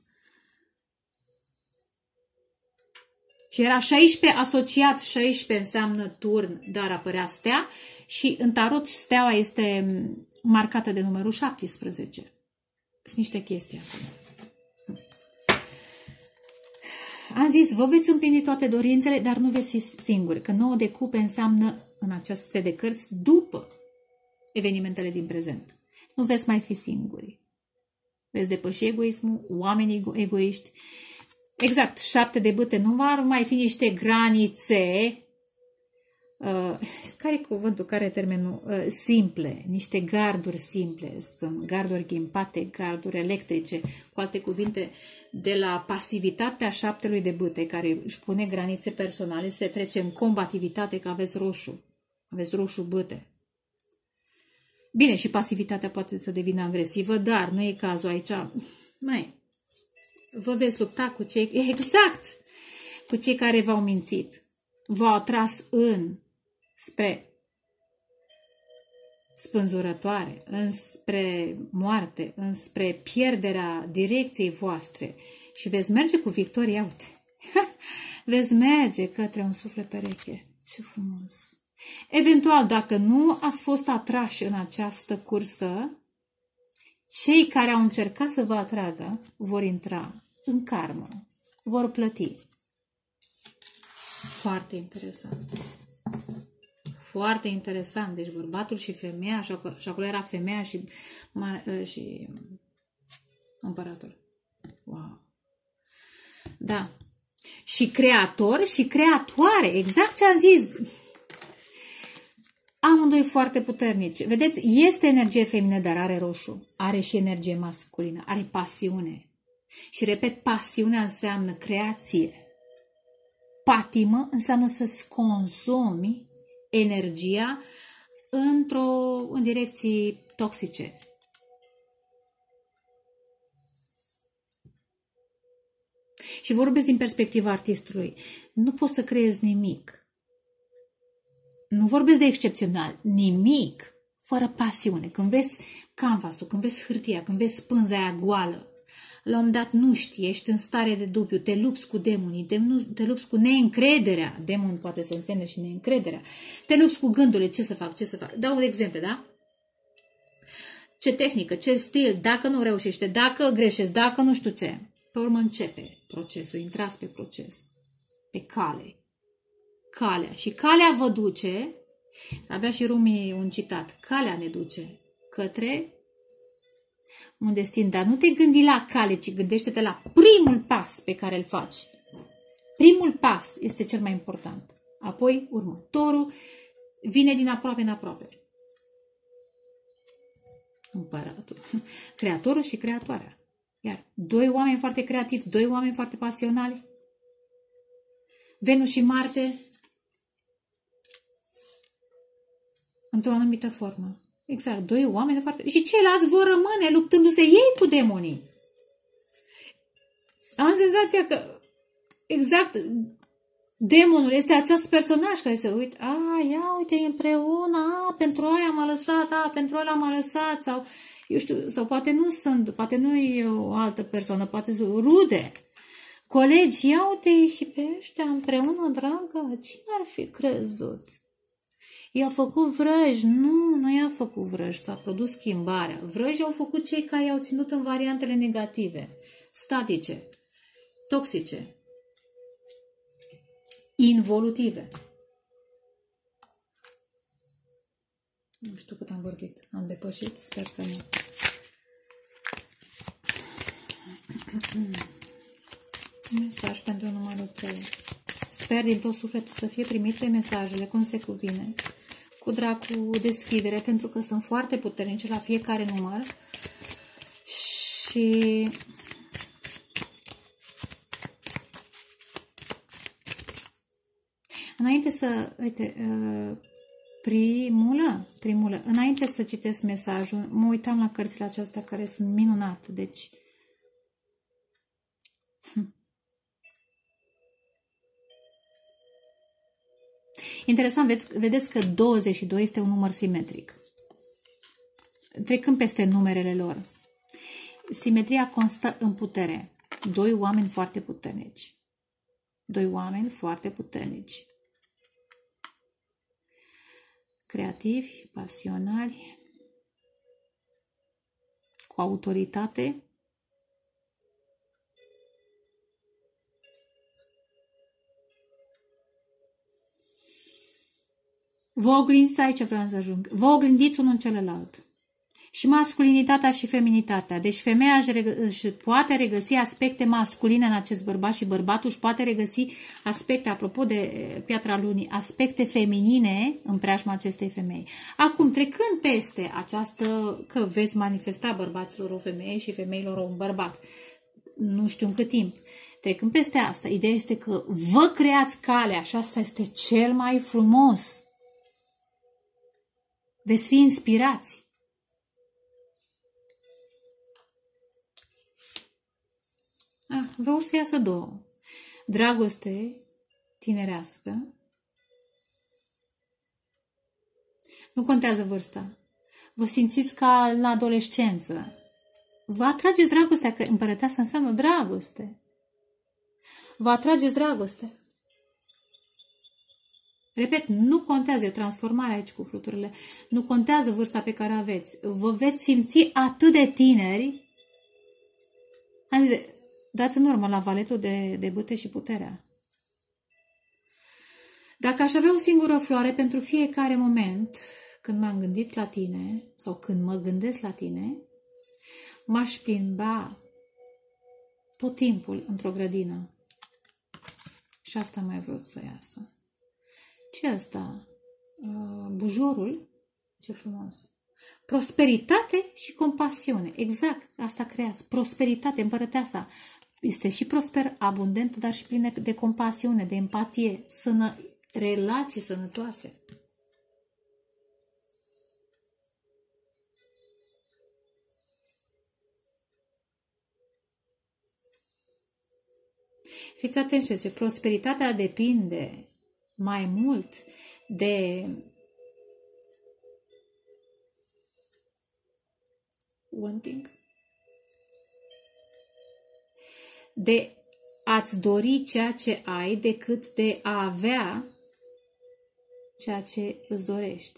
Și era șaisprezece asociat, șaisprezece înseamnă turn, dar apărea stea și în tarot steaua este marcată de numărul șaptesprezece. Sunt niște chestii acolo. Am zis, vă veți împlini toate dorințele, dar nu veți fi singuri, că nouă de cupe înseamnă în acest set de cărți după evenimentele din prezent. Nu veți mai fi singuri. Veți depăși egoismul, oamenii egoiști. Exact, șapte de bâte, nu vor mai fi niște granițe, uh, care e cuvântul, care e termenul, uh, simple, niște garduri simple, sunt garduri ghimpate, garduri electrice, cu alte cuvinte, de la pasivitatea șaptelui de bâte, care își pune granițe personale, se trece în combativitate, că aveți roșu, aveți roșu bâte. Bine, și pasivitatea poate să devină agresivă, dar nu e cazul aici, mai. Vă veți lupta cu cei, exact, cu cei care v-au mințit, v-au atras în spre spânzurătoare, înspre moarte, înspre pierderea direcției voastre și veți merge cu victorie, uite, veți merge către un suflet pereche. Ce frumos! Eventual, dacă nu ați fost atrași în această cursă, cei care au încercat să vă atragă vor intra în karmă, vor plăti. Foarte interesant. Foarte interesant. Deci bărbatul și femeia, și acolo era femeia și, și împăratul. Wow. Da. Și creator și creatoare. Exact ce am zis. Amândoi foarte puternici. Vedeți, este energie feminină, dar are roșu. Are și energie masculină. Are pasiune. Și repet, pasiunea înseamnă creație. Patimă înseamnă să-ți consumi energia într-o, în direcții toxice. Și vorbesc din perspectiva artistului. Nu poți să creezi nimic. Nu vorbesc de excepțional. Nimic fără pasiune. Când vezi canvasul, când vezi hârtia, când vezi pânza aia goală, la un moment dat nu știi, ești în stare de dubiu, te lupți cu demonii, te, te lupți cu neîncrederea. Demon poate să însemne și neîncrederea. Te lupți cu gândurile, ce să fac, ce să fac. Dau un exemplu, da? Ce tehnică, ce stil, dacă nu reușește, dacă greșești, dacă nu știu ce. Pe urmă începe procesul, intrați pe proces, pe cale. Calea. Și calea vă duce, avea și Rumi un citat, calea ne duce către un destin, dar nu te gândi la cale, ci gândește-te la primul pas pe care îl faci. Primul pas este cel mai important. Apoi următorul vine din aproape în aproape. Împăratul, creatorul și creatoarea. Iar doi oameni foarte creativi, doi oameni foarte pasionali, Venus și Marte, într-o anumită formă. Exact, doi oameni foarte... Și ceilalți vor rămâne luptându-se ei cu demonii. Am senzația că exact demonul este acest personaj care se uită, a, ia uite, împreună, a, pentru aia m-a lăsat, a, pentru ăla m-a lăsat, sau, eu știu, sau poate nu sunt, poate nu e o altă persoană, poate sunt rude, colegi, ia uite și pe ăștia împreună, dragă, cine ar fi crezut? I-a făcut vrăji. Nu, nu i-a făcut vrăji. S-a produs schimbarea. Vrăji au făcut cei care i-au ținut în variantele negative, statice, toxice, involutive. Nu știu cât am vorbit. Am depășit? Sper că nu. Mesaj pentru numărul trei. Sper din tot sufletul să fie primite mesajele cum se cuvine, cu drag, cu deschidere, pentru că sunt foarte puternice la fiecare număr. Și înainte să, uite, primulă, primulă, înainte să citesc mesajul, mă uitam la cărțile acestea care sunt minunate, deci interesant, vedeți, vedeți că douăzeci și doi este un număr simetric. Trecând peste numerele lor. Simetria constă în putere. Doi oameni foarte puternici. Doi oameni foarte puternici. Creativi, pasionali, cu autoritate. Vă oglindiți, aici vreau să ajung, vă oglindiți unul în celălalt. Și masculinitatea și feminitatea. Deci femeia își, își poate regăsi aspecte masculine în acest bărbat și bărbatul își poate regăsi aspecte, apropo de piatra lunii, aspecte feminine în preajma acestei femei. Acum, trecând peste această, că veți manifesta bărbaților o femeie și femeilor un bărbat, nu știu în cât timp, trecând peste asta, ideea este că vă creați calea și asta este cel mai frumos. Veți fi inspirați. Ah, vreau să iasă două. Dragoste tinerească. Nu contează vârsta. Vă simțiți ca la adolescență. Vă atrageți dragostea, că împărăteasa înseamnă dragoste. Vă atrageți dragoste. Repet, nu contează transformarea aici cu fluturile. Nu contează vârsta pe care aveți. Vă veți simți atât de tineri. Am zis, dați în urmă la valetul de, de bâte și puterea. Dacă aș avea o singură floare pentru fiecare moment când m-am gândit la tine sau când mă gândesc la tine, m-aș plimba tot timpul într-o grădină. Și asta mai vrut să iasă. Ce asta? Uh, bujorul? Ce frumos! Prosperitate și compasiune. Exact, asta creați. Prosperitate, împărăteasa. Este și prosper, abundent, dar și plină de compasiune, de empatie, sănă, relații sănătoase. Fiți atenți, ce prosperitatea depinde mai mult de wanting, de a-ți dori ceea ce ai decât de a avea ceea ce îți dorești.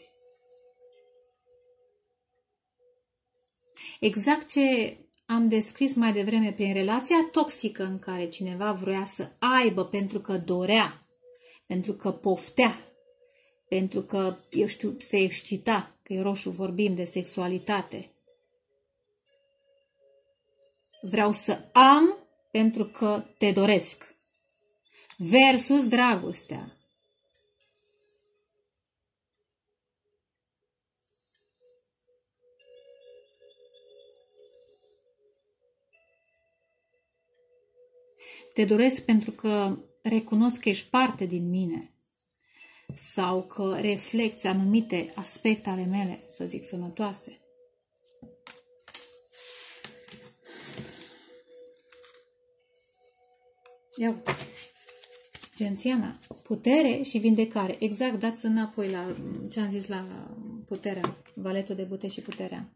Exact ce am descris mai devreme prin relația toxică în care cineva vrea să aibă pentru că dorea, pentru că poftea, pentru că, eu știu, se excita, că e roșu, vorbim de sexualitate. Vreau să am pentru că te doresc. Versus dragostea. Te doresc pentru că recunosc că ești parte din mine sau că reflecți anumite aspecte ale mele, să zic, sănătoase. Ia, Gențiana, putere și vindecare. Exact, dați înapoi la ce am zis la puterea, valetul de bute și puterea.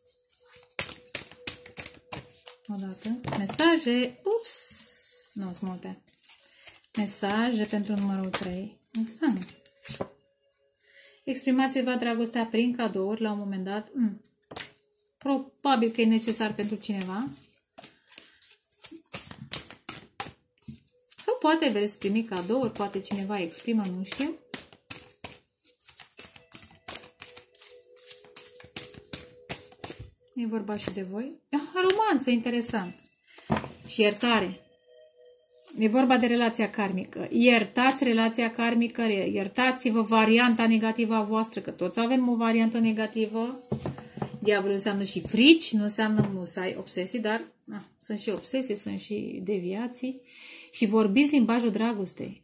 Odată. Mesaje, ups, nu sunt multe. Mesaje pentru numărul trei. Asta nu. Exprimați-vă dragostea prin cadouri la un moment dat. Mm. Probabil că e necesar pentru cineva. Sau poate veți primi cadouri, poate cineva exprimă, nu știu. E vorba și de voi. Ah, romanță, interesant. Și iertare. E vorba de relația karmică. Iertați relația karmică, iertați-vă varianta negativă a voastră, că toți avem o variantă negativă. Diavolul înseamnă și frici, nu înseamnă musai obsesii, dar na, sunt și obsesii, sunt și deviații. Și vorbiți limbajul dragostei.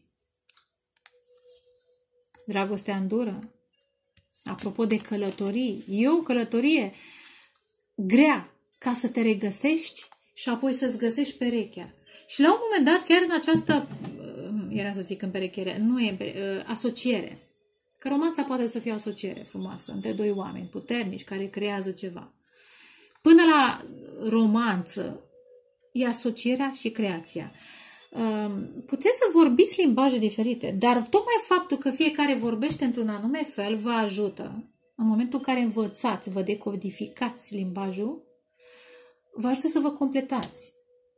Dragostea îndură. Apropo de călătorii, e o călătorie grea ca să te regăsești și apoi să-ți găsești perechea. Și la un moment dat, chiar în această, era să zic în perechiere, nu e asociere. Că romanța poate să fie o asociere frumoasă între doi oameni puternici care creează ceva. Până la romanță e asocierea și creația. Puteți să vorbiți limbaje diferite, dar tocmai faptul că fiecare vorbește într-un anume fel vă ajută. În momentul în care învățați, vă decodificați limbajul, vă ajută să vă completați.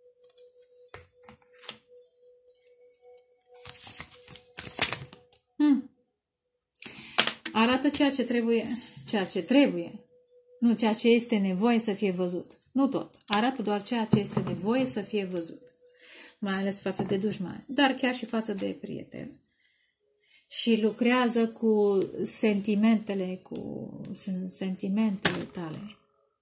Hmm. Arată ceea ce trebuie, ceea ce trebuie, nu ceea ce este nevoie să fie văzut. Nu tot. Arată doar ceea ce este nevoie să fie văzut. Mai ales față de dușmani, dar chiar și față de prieteni. Și lucrează cu sentimentele, cu sentimentele tale.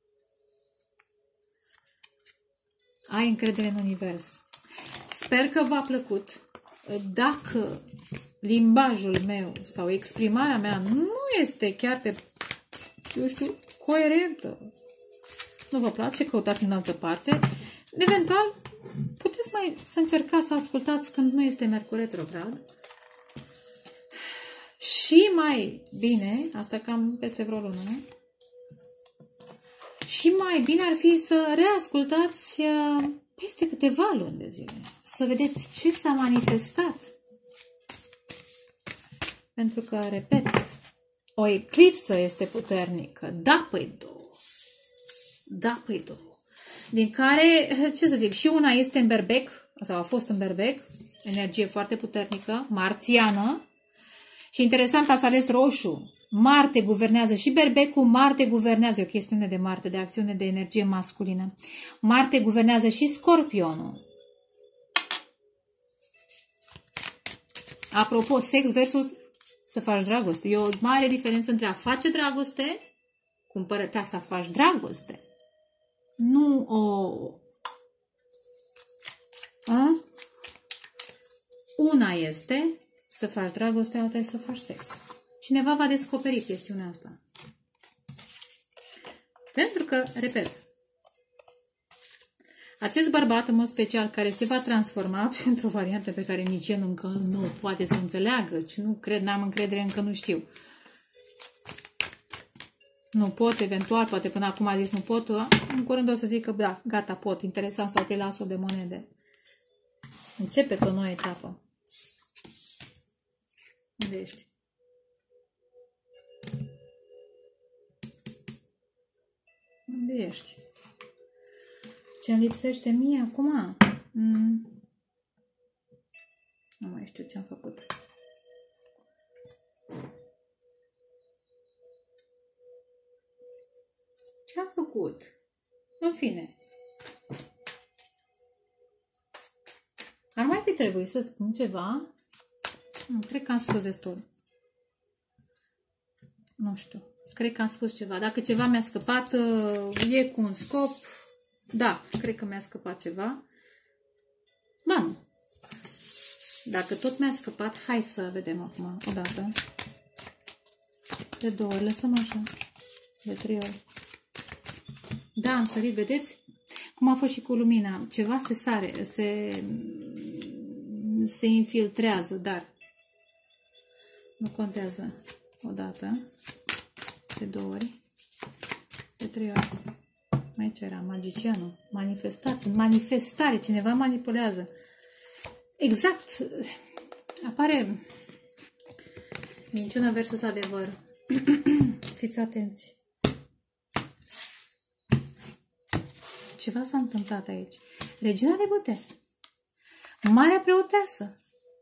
Ai încredere în univers. Sper că v-a plăcut. Dacă limbajul meu sau exprimarea mea nu este chiar pe, eu știu, coerentă, nu vă place, căutați în altă parte, eventual puteți mai să încercați să ascultați când nu este Mercur retrograd. Și mai bine, asta cam peste vreo lună, nu? Și mai bine ar fi să reascultați peste câteva luni de zile. Să vedeți ce s-a manifestat. Pentru că, repet, o eclipsă este puternică. Da, păi două. Da, păi două. Din care, ce să zic, și una este în berbec, sau a fost în berbec, energie foarte puternică, marțiană. Și interesant, ați ales roșu. Marte guvernează și berbecul, Marte guvernează, e o chestiune de Marte, de acțiune de energie masculină. Marte guvernează și Scorpionul. Apropo, sex versus să faci dragoste. E o mare diferență între a face dragoste, cu împărăteasa să faci dragoste. Nu o... A? Una este să faci dragoste, alta este să faci sex. Cineva va descoperi chestiunea asta. Pentru că, repet, acest bărbat, în mod special, care se va transforma într-o variantă pe care nici el încă nu poate să o înțeleagă, ci nu cred, n-am încredere, încă nu știu. Nu pot, eventual, poate până acum a zis nu pot, în curând o să zic că da, gata, pot, interesant, sau pe lasul de monede. Începeți o nouă etapă. Unde ești? Unde ești? Ce-mi lipsește mie acum? Mm. Nu mai știu ce am făcut. Ce am făcut? În fine. Ar mai fi trebuit să spun ceva? Nu, cred că am spus destul. Nu știu. Cred că am spus ceva. Dacă ceva mi-a scăpat, e cu un scop. Da, cred că mi-a scăpat ceva. Ba nu. Dacă tot mi-a scăpat, hai să vedem acum o dată. De două ori, lăsăm așa. De trei ori. Da, am sărit, vedeți? Cum a fost și cu lumina. Ceva se sare, se, se infiltrează, dar nu contează. O dată. De două ori. De trei ori. Mai ce era? Magicianul. Manifestați. Manifestare. Cineva manipulează. Exact. Apare minciună versus adevăr. Fiți atenți. Ceva s-a întâmplat aici. Regina de bute. Marea preoteasă.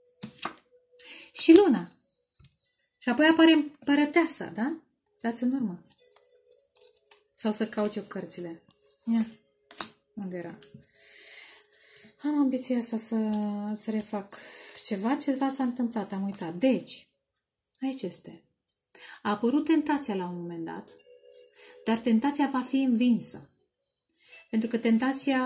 Și luna. Și apoi apare împărăteasa, da? Dați în urmă. Sau să caut eu cărțile. Ia. Unde era? Am ambiția asta să, să refac ceva, ceva s-a întâmplat, am uitat. Deci, aici este. A apărut tentația la un moment dat, dar tentația va fi învinsă. Pentru că tentația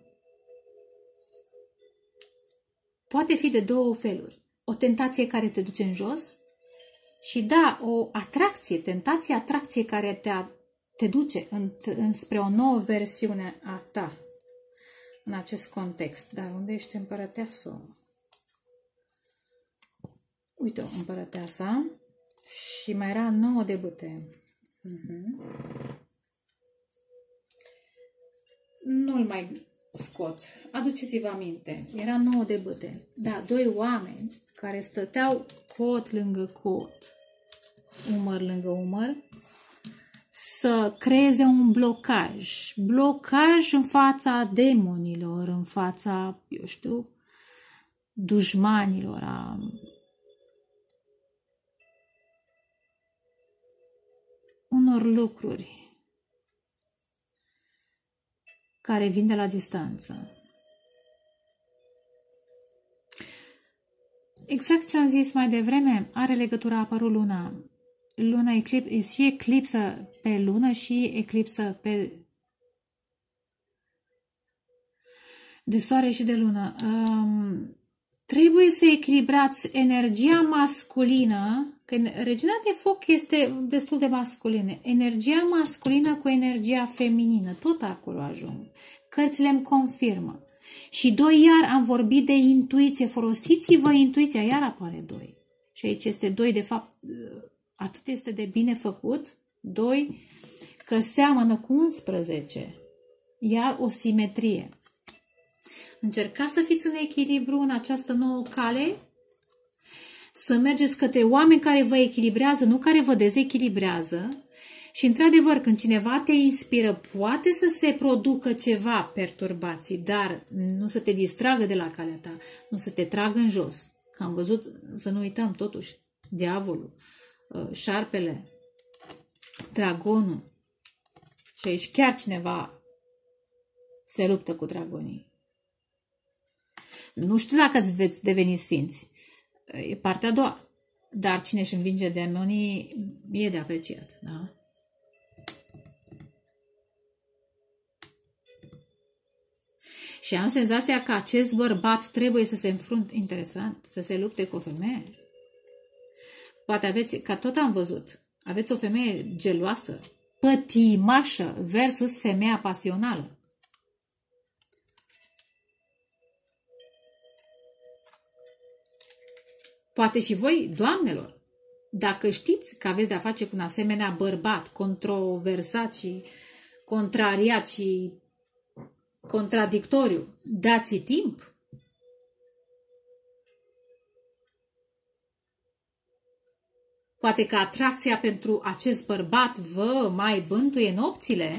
poate fi de două feluri. O tentație care te duce în jos și da, o atracție, tentație, atracție care te, te duce în, înspre o nouă versiune a ta în acest context. Dar unde ești împărăteasă? Uite-o, împărăteasa și mai era nouă de bâte. Uh-huh. Nu-l mai scot. Aduceți-vă aminte. Era nouă de bâte. Da, doi oameni care stăteau cot lângă cot, umăr lângă umăr, să creeze un blocaj. Blocaj în fața demonilor, în fața, eu știu, dușmanilor, a unor lucruri care vin de la distanță. Exact ce am zis mai devreme, are legătura, a apărut luna. Luna eclip, și eclipsă pe lună și eclipsă pe de soare și de lună. Um, trebuie să echilibrați energia masculină, că regina de foc este destul de masculină, energia masculină cu energia feminină, tot acolo ajung. Cărțile îmi confirmă. Și doi, iar am vorbit de intuiție, folosiți-vă intuiția, iar apare doi. Și aici este doi, de fapt, atât este de bine făcut, doi, că seamănă cu unsprezece, iar o simetrie. Încercați să fiți în echilibru în această nouă cale, să mergeți către oameni care vă echilibrează, nu care vă dezechilibrează. Și, într-adevăr, când cineva te inspiră, poate să se producă ceva perturbații, dar nu să te distragă de la calea ta, nu să te tragă în jos. Că am văzut, să nu uităm, totuși, diavolul, șarpele, dragonul. Și aici chiar cineva se luptă cu dragonii. Nu știu dacă îți veți deveni sfinți. E partea a doua. Dar cine își învinge demonii e de apreciat. Da? Și am senzația că acest bărbat trebuie să se înfrunte, interesant, să se lupte cu o femeie. Poate aveți, ca tot am văzut, aveți o femeie geloasă, pătimașă versus femeia pasională. Poate și voi, doamnelor, dacă știți că aveți de-a face cu un asemenea bărbat controversat și contrariat și contradictoriu, dați timp. Poate că atracția pentru acest bărbat vă mai bântuie nopțile.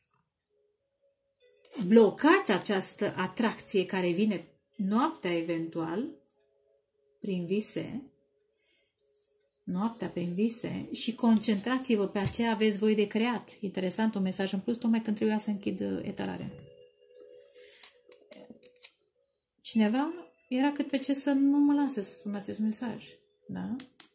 Blocați această atracție care vine noaptea eventual, prin vise, noaptea prin vise, și concentrați-vă pe aceea aveți voi de creat. Interesant, un mesaj în plus, tocmai când trebuia să închid etalarea. Cineva era cât pe ce să nu mă lase să spun acest mesaj. Da?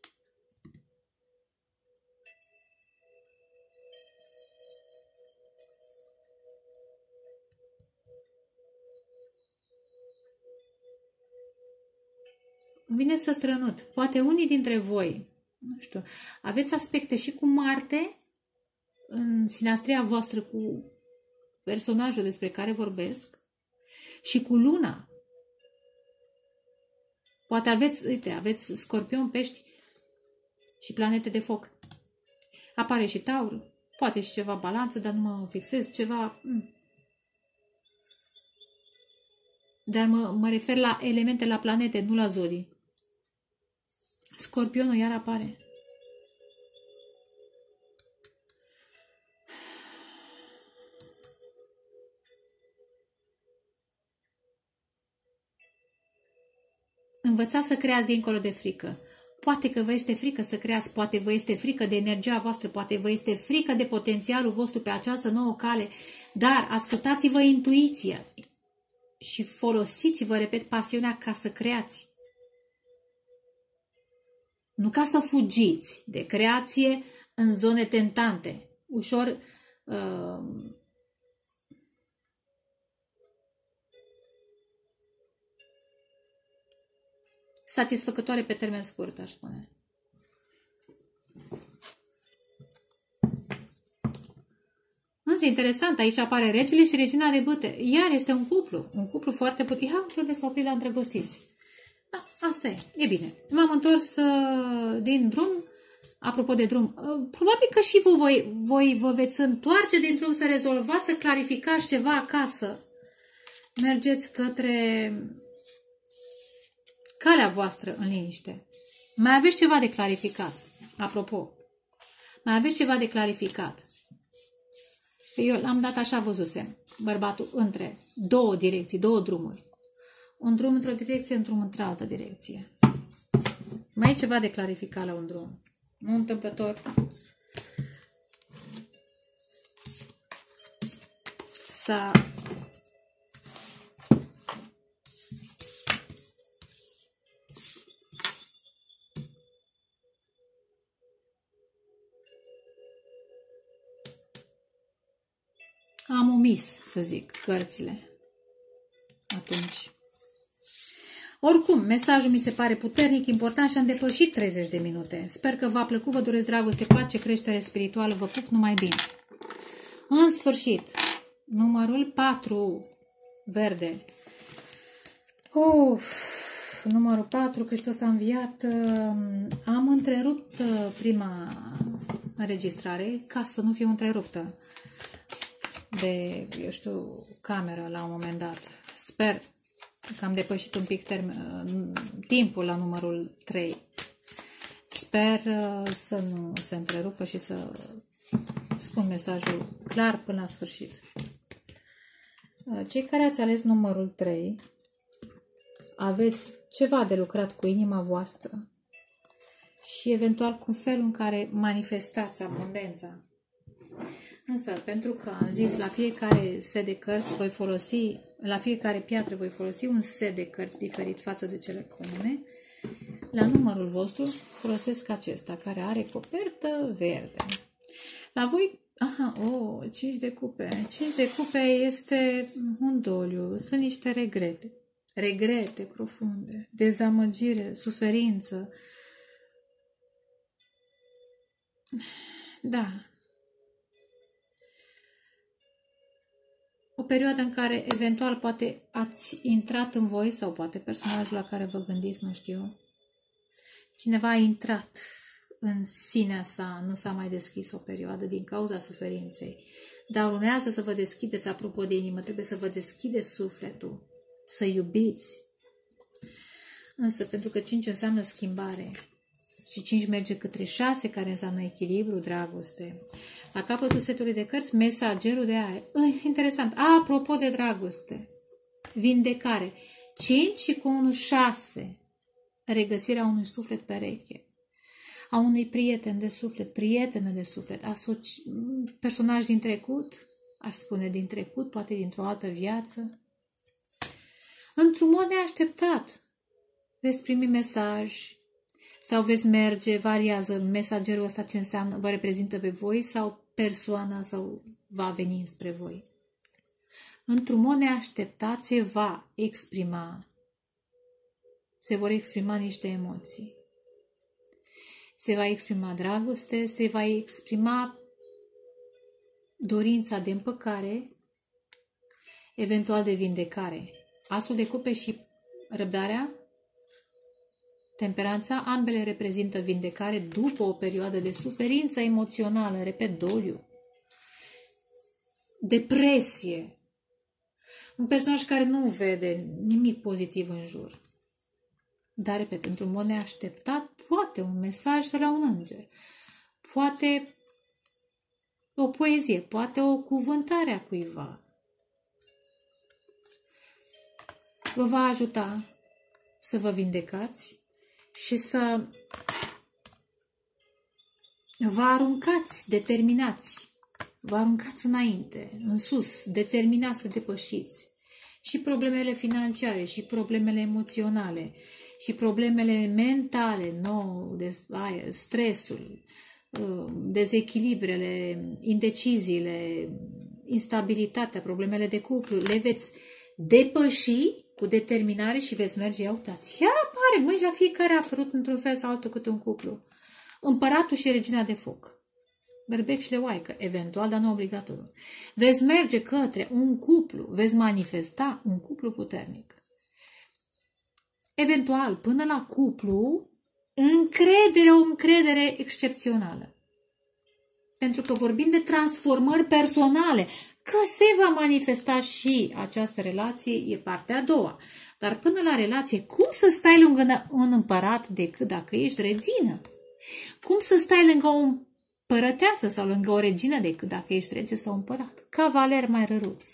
Vine să strănut. Poate unii dintre voi, nu știu, aveți aspecte și cu Marte în sinastria voastră cu personajul despre care vorbesc și cu Luna. Poate aveți, uite, aveți Scorpion, Pești și planete de foc. Apare și Taur, poate și ceva Balanță, dar nu mă fixez, ceva... Dar mă, mă refer la elemente, la planete, nu la zodii. Scorpionul iar apare. Învățați să creați dincolo de frică. Poate că vă este frică să creați, poate vă este frică de energia voastră, poate vă este frică de potențialul vostru pe această nouă cale, dar ascultați-vă intuiția. și folosiți, vă repet, pasiunea ca să creați. Nu ca să fugiți de creație în zone tentante, ușor uh, satisfăcătoare pe termen scurt, aș spune. Însă, interesant, aici apare regele și regina de bâte. Iar este un cuplu, un cuplu foarte puternic. Ia uite unde s-a oprit la îndrăgostiți. Da, asta e, e bine. M-am întors uh, din drum. Apropo de drum, uh, probabil că și voi, voi, voi vă veți întoarce din drum să rezolvați, să clarificați ceva acasă. Mergeți către calea voastră în liniște. Mai aveți ceva de clarificat. Apropo, mai aveți ceva de clarificat. Eu l-am dat așa, văzusem, bărbatul între două direcții, două drumuri. Un drum într-o direcție, un drum într-altă direcție. Mai e ceva de clarificat la un drum. Nu întâmplător. S-a am omis, să zic, cărțile. Atunci. Oricum, mesajul mi se pare puternic, important și am depășit treizeci de minute. Sper că v-a plăcut, vă doresc dragoste, pace, creștere spirituală, vă pup numai bine. În sfârșit, numărul patru, verde. Uf, numărul patru, Hristos a înviat. Am întrerupt prima înregistrare ca să nu fiu întreruptă de, eu știu, cameră la un moment dat. Sper că am depășit un pic termen, timpul la numărul trei. Sper să nu se întrerupă și să spun mesajul clar până la sfârșit. Cei care ați ales numărul trei, aveți ceva de lucrat cu inima voastră și eventual cu felul în care manifestați abundența. Însă, pentru că am zis, la fiecare set de cărți voi folosi, la fiecare piatră voi folosi un set de cărți diferit față de cele comune, la numărul vostru folosesc acesta, care are copertă verde. La voi, aha, oh, cinci de cupe. cinci de cupe este un doliu, sunt niște regrete. Regrete profunde, dezamăgire, suferință. Da. O perioadă în care eventual poate ați intrat în voi sau poate personajul la care vă gândiți, nu știu. Cineva a intrat în sinea sa, nu s-a mai deschis o perioadă din cauza suferinței. Dar urmează să vă deschideți, apropo de inimă, trebuie să vă deschideți sufletul, să iubiți. Însă, pentru că cinci înseamnă schimbare și cinci merge către șase, care înseamnă echilibru, dragoste. La capătul setului de cărți, mesagerul de aer. Interesant. A, apropo de dragoste, vindecare. cinci și cu unu, șase. Regăsirea unui suflet pereche. A unui prieten de suflet, prietenă de suflet, asoci... personaj din trecut, aș spune din trecut, poate dintr-o altă viață. Într-un mod neașteptat, veți primi mesaj sau veți merge, variază mesagerul ăsta ce înseamnă, vă reprezintă pe voi sau persoana sau va veni spre voi. Într-un mod neașteptat se va exprima, se vor exprima niște emoții. Se va exprima dragoste, se va exprima dorința de împăcare, eventual de vindecare. Asul de cupe și răbdarea, temperanța, ambele reprezintă vindecare după o perioadă de suferință emoțională, repet, doliu, depresie. Un personaj care nu vede nimic pozitiv în jur. Dar, repet, într-un mod neașteptat, poate un mesaj de la un înger, poate o poezie, poate o cuvântare a cuiva. Vă va ajuta să vă vindecați și să vă aruncați, determinați, vă aruncați înainte, în sus, determinați să depășiți Și problemele financiare, și problemele emoționale, și problemele mentale, nou, des, aia, stresul, dezechilibrele, indeciziile, instabilitatea, problemele de cuplu, le veți depăși cu determinare și veți merge, ia uitați, iar apare, măi, la fiecare a apărut într-un fel sau altul câte un cuplu. Împăratul și regina de foc. Berbec și leoaică, eventual, dar nu obligatoriu. Veți merge către un cuplu, veți manifesta un cuplu puternic. Eventual, până la cuplu, încredere, o încredere excepțională. Pentru că vorbim de transformări personale, că se va manifesta și această relație, e partea a doua. Dar până la relație, cum să stai lângă un împărat decât dacă ești regină? Cum să stai lângă o împărăteasă sau lângă o regină decât dacă ești rege sau împărat? Cavaler mai răruț.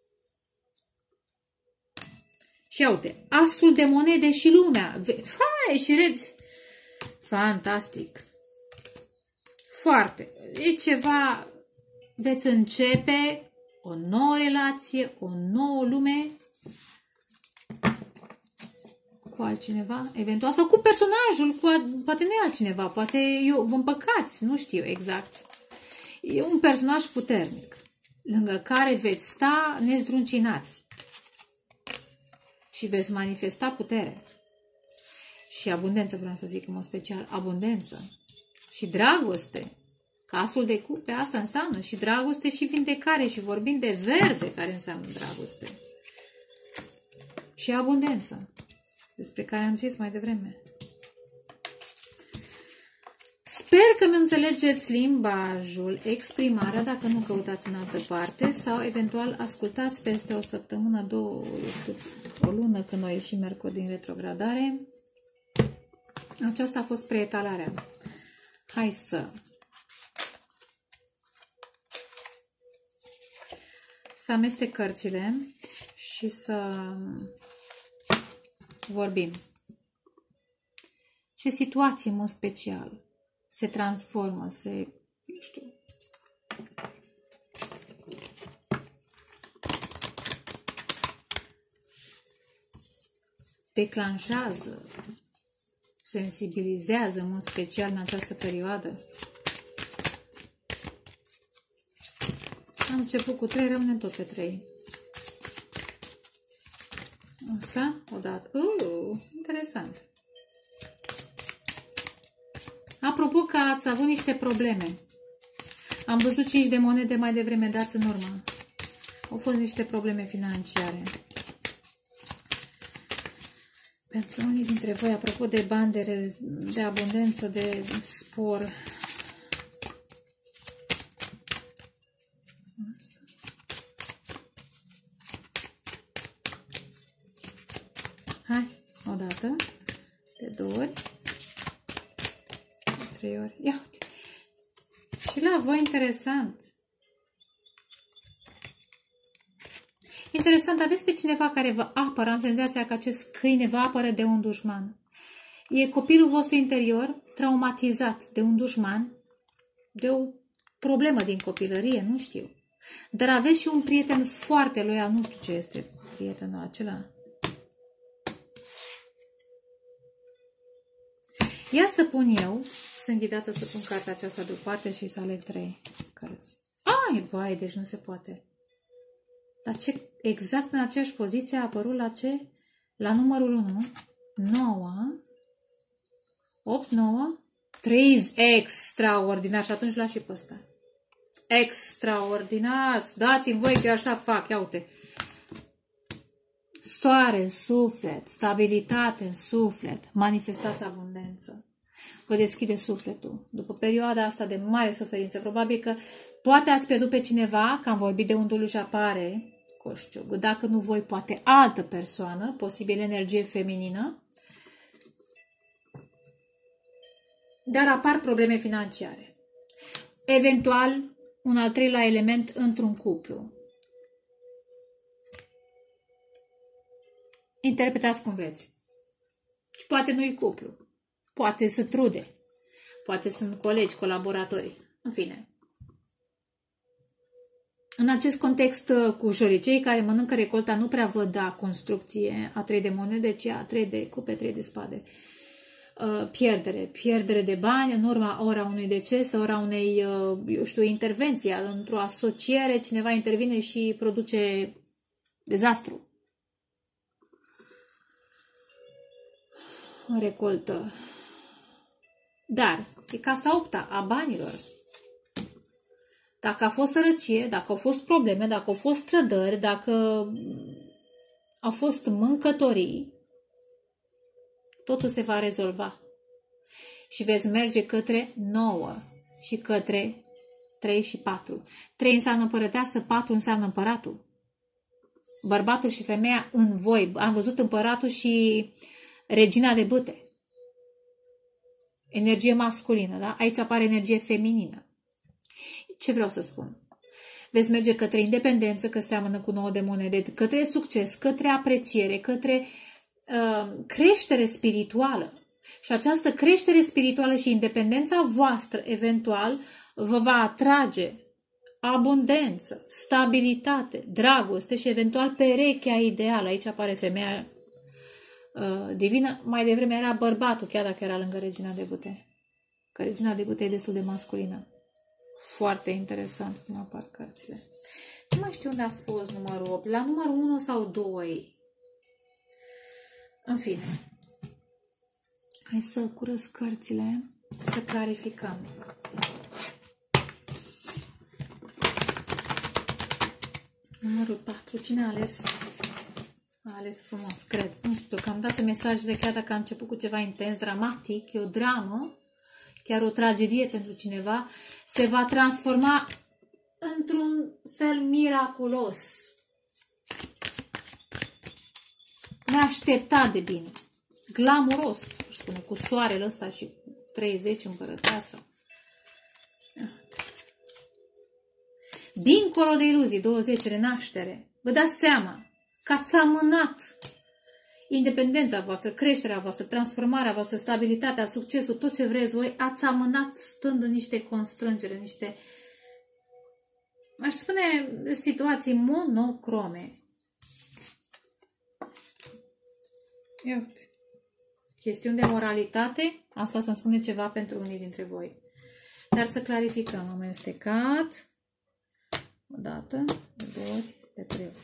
Și uite, asul de monede și lumea. Hai, și regi. Fantastic. Foarte. E ceva, veți începe o nouă relație, o nouă lume cu altcineva, eventual, sau cu personajul, cu, poate nu e altcineva, poate eu, vă împăcați, nu știu exact. E un personaj puternic, lângă care veți sta nezdruncinați și veți manifesta putere. Și abundență, vreau să zic în mod special, abundență și dragoste. Casul de cupe, asta înseamnă și dragoste și vindecare și vorbim de verde care înseamnă dragoste. Și abundență, despre care am zis mai devreme. Sper că mi înțelegeți limbajul, exprimarea, dacă nu căutați în altă parte, sau eventual ascultați peste o săptămână, două, o lună, când o ieși Mercur din retrogradare. Aceasta a fost preetalarea. Hai să... să amestec cărțile și să vorbim. Ce situație, în mod special, se transformă, se, nu știu, declanșează, sensibilizează, în mod special, în această perioadă. Am început cu trei, rămânem tot pe trei. Asta, odată. Uh, interesant. Apropo că ați avut niște probleme. Am văzut cinci de monede mai devreme, dați în urmă. Au fost niște probleme financiare. Pentru unii dintre voi, apropo de bani, de, de abundență, de spor. Hai, o dată, de două ori, de trei ori. Ia uite. Și la voi interesant. Interesant, aveți pe cineva care vă apără, am senzația că acest câine vă apără de un dușman. E copilul vostru interior traumatizat de un dușman, de o problemă din copilărie, nu știu. Dar aveți și un prieten foarte loial, nu știu ce este prietenul acela. Ia să pun eu, sunt ghidată să pun cartea aceasta deoparte și să aleg trei cărți. Ai, bai, deci nu se poate. La ce, exact în aceeași poziție a apărut la ce? La numărul unu, nouă, opt, nouă, trei, extraordinar. Și atunci las și pe ăsta. Extraordinar. Dați-mi voi că eu așa fac. Ia uite. Soare în suflet, stabilitate în suflet, manifestați abundență. Vă deschide sufletul. După perioada asta de mare suferință, probabil că poate ați pierdut pe cineva, că am vorbit de un doliu și apare coșciugul. Dacă nu voi, poate altă persoană, posibil energie feminină, dar apar probleme financiare. Eventual, un al treilea element într-un cuplu. Interpretați cum vreți. Și poate nu-i cuplu. Poate sunt rude. Poate sunt colegi, colaboratori. În fine. În acest context cu șoricei care mănâncă recolta nu prea văd da construcție a trei de monede, ci a trei de cupe, trei de spade. Pierdere, pierdere de bani în urma ora unui deces, ora unei, eu știu, intervenții, într-o asociere, cineva intervine și produce dezastru. Recoltă. Dar e casa opta a banilor. Dacă a fost sărăcie, dacă au fost probleme, dacă au fost trădări, dacă au fost mâncătorii, totul se va rezolva. Și veți merge către nouă și către trei și patru. trei înseamnă împărăteasă, patru înseamnă împăratul. Bărbatul și femeia în voi. Am văzut împăratul și regina de bâte. Energie masculină, da? Aici apare energie feminină. Ce vreau să spun? Veți merge către independență, că seamănă cu nouă de monede, către succes, către apreciere, către uh, creștere spirituală. Și această creștere spirituală și independența voastră, eventual, vă va atrage abundență, stabilitate, dragoste și eventual perechea ideală. Aici apare femeia uh, divină. Mai devreme era bărbatul, chiar dacă era lângă regina de bâte. Că regina de bâte e destul de masculină. Foarte interesant cum apar cărțile. Nu mai știu unde a fost numărul opt. La numărul unu sau doi. În fine. Hai să curăț cărțile, să clarificăm. Numărul patru. Cine a ales? A ales frumos, cred. Nu știu, că am dat mesajele, chiar dacă a început cu ceva intens, dramatic, e o dramă, chiar o tragedie pentru cineva, se va transforma într-un fel miraculos. Neașteptat de bine. Glamuros, aș spune, cu soarele ăsta și treizeci împărăteasă. Dincolo de iluzii, douăzeci, renaștere. Vă dați seama că ați amânat independența voastră, creșterea voastră, transformarea voastră, stabilitatea, succesul, tot ce vreți voi, ați amânat stând în niște constrângere, niște, aș spune, situații monocrome. Ia uite. Chestiuni de moralitate, asta să-mi spune ceva pentru unii dintre voi. Dar să clarificăm, am amestecat o dată, de două ori, de trei ori.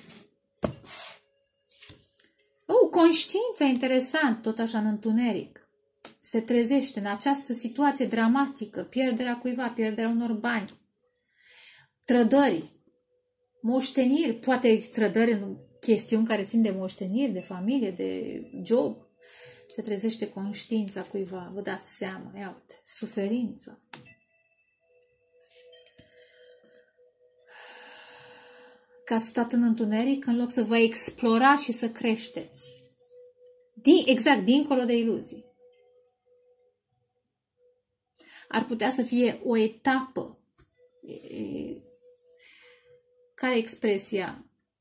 Oh, conștiința, interesant, tot așa în întuneric. Se trezește în această situație dramatică, pierderea cuiva, pierderea unor bani, trădări, moșteniri, poate trădări în chestiuni care țin de moșteniri, de familie, de job. Se trezește conștiința cuiva, vă dați seama, ia uite, suferință. Că ați stat în întuneric în loc să vă explorați și să creșteți. Din, exact, dincolo de iluzii. Ar putea să fie o etapă. Care expresia?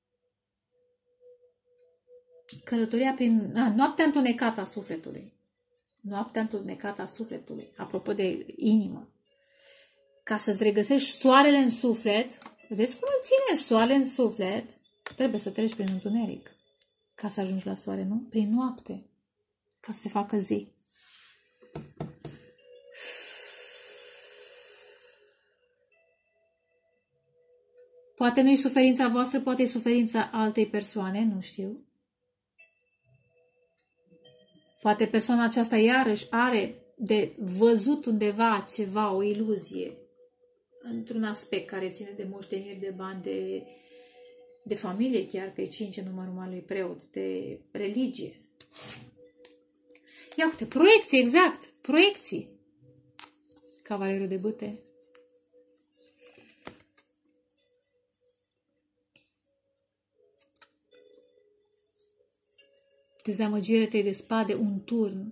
Călătoria prin... A, noaptea întunecată a sufletului. Noaptea întunecată a sufletului. Apropo de inimă. Ca să-ți regăsești soarele în suflet, vedeți cum îl ține soarele în suflet, trebuie să treci prin întuneric. Ca să ajungi la soare, nu? Prin noapte. Ca să se facă zi. Poate nu-i suferința voastră, poate e suferința altei persoane, nu știu. Poate persoana aceasta iarăși are de văzut undeva ceva, o iluzie, într-un aspect care ține de moșteniri, de bani, de, de familie, chiar că e cinci în numărul marelui preot, de religie. Ia uite, proiecții, exact, proiecții. Cavalerul de bâte. Dezamăgire, trei de spade, un turn.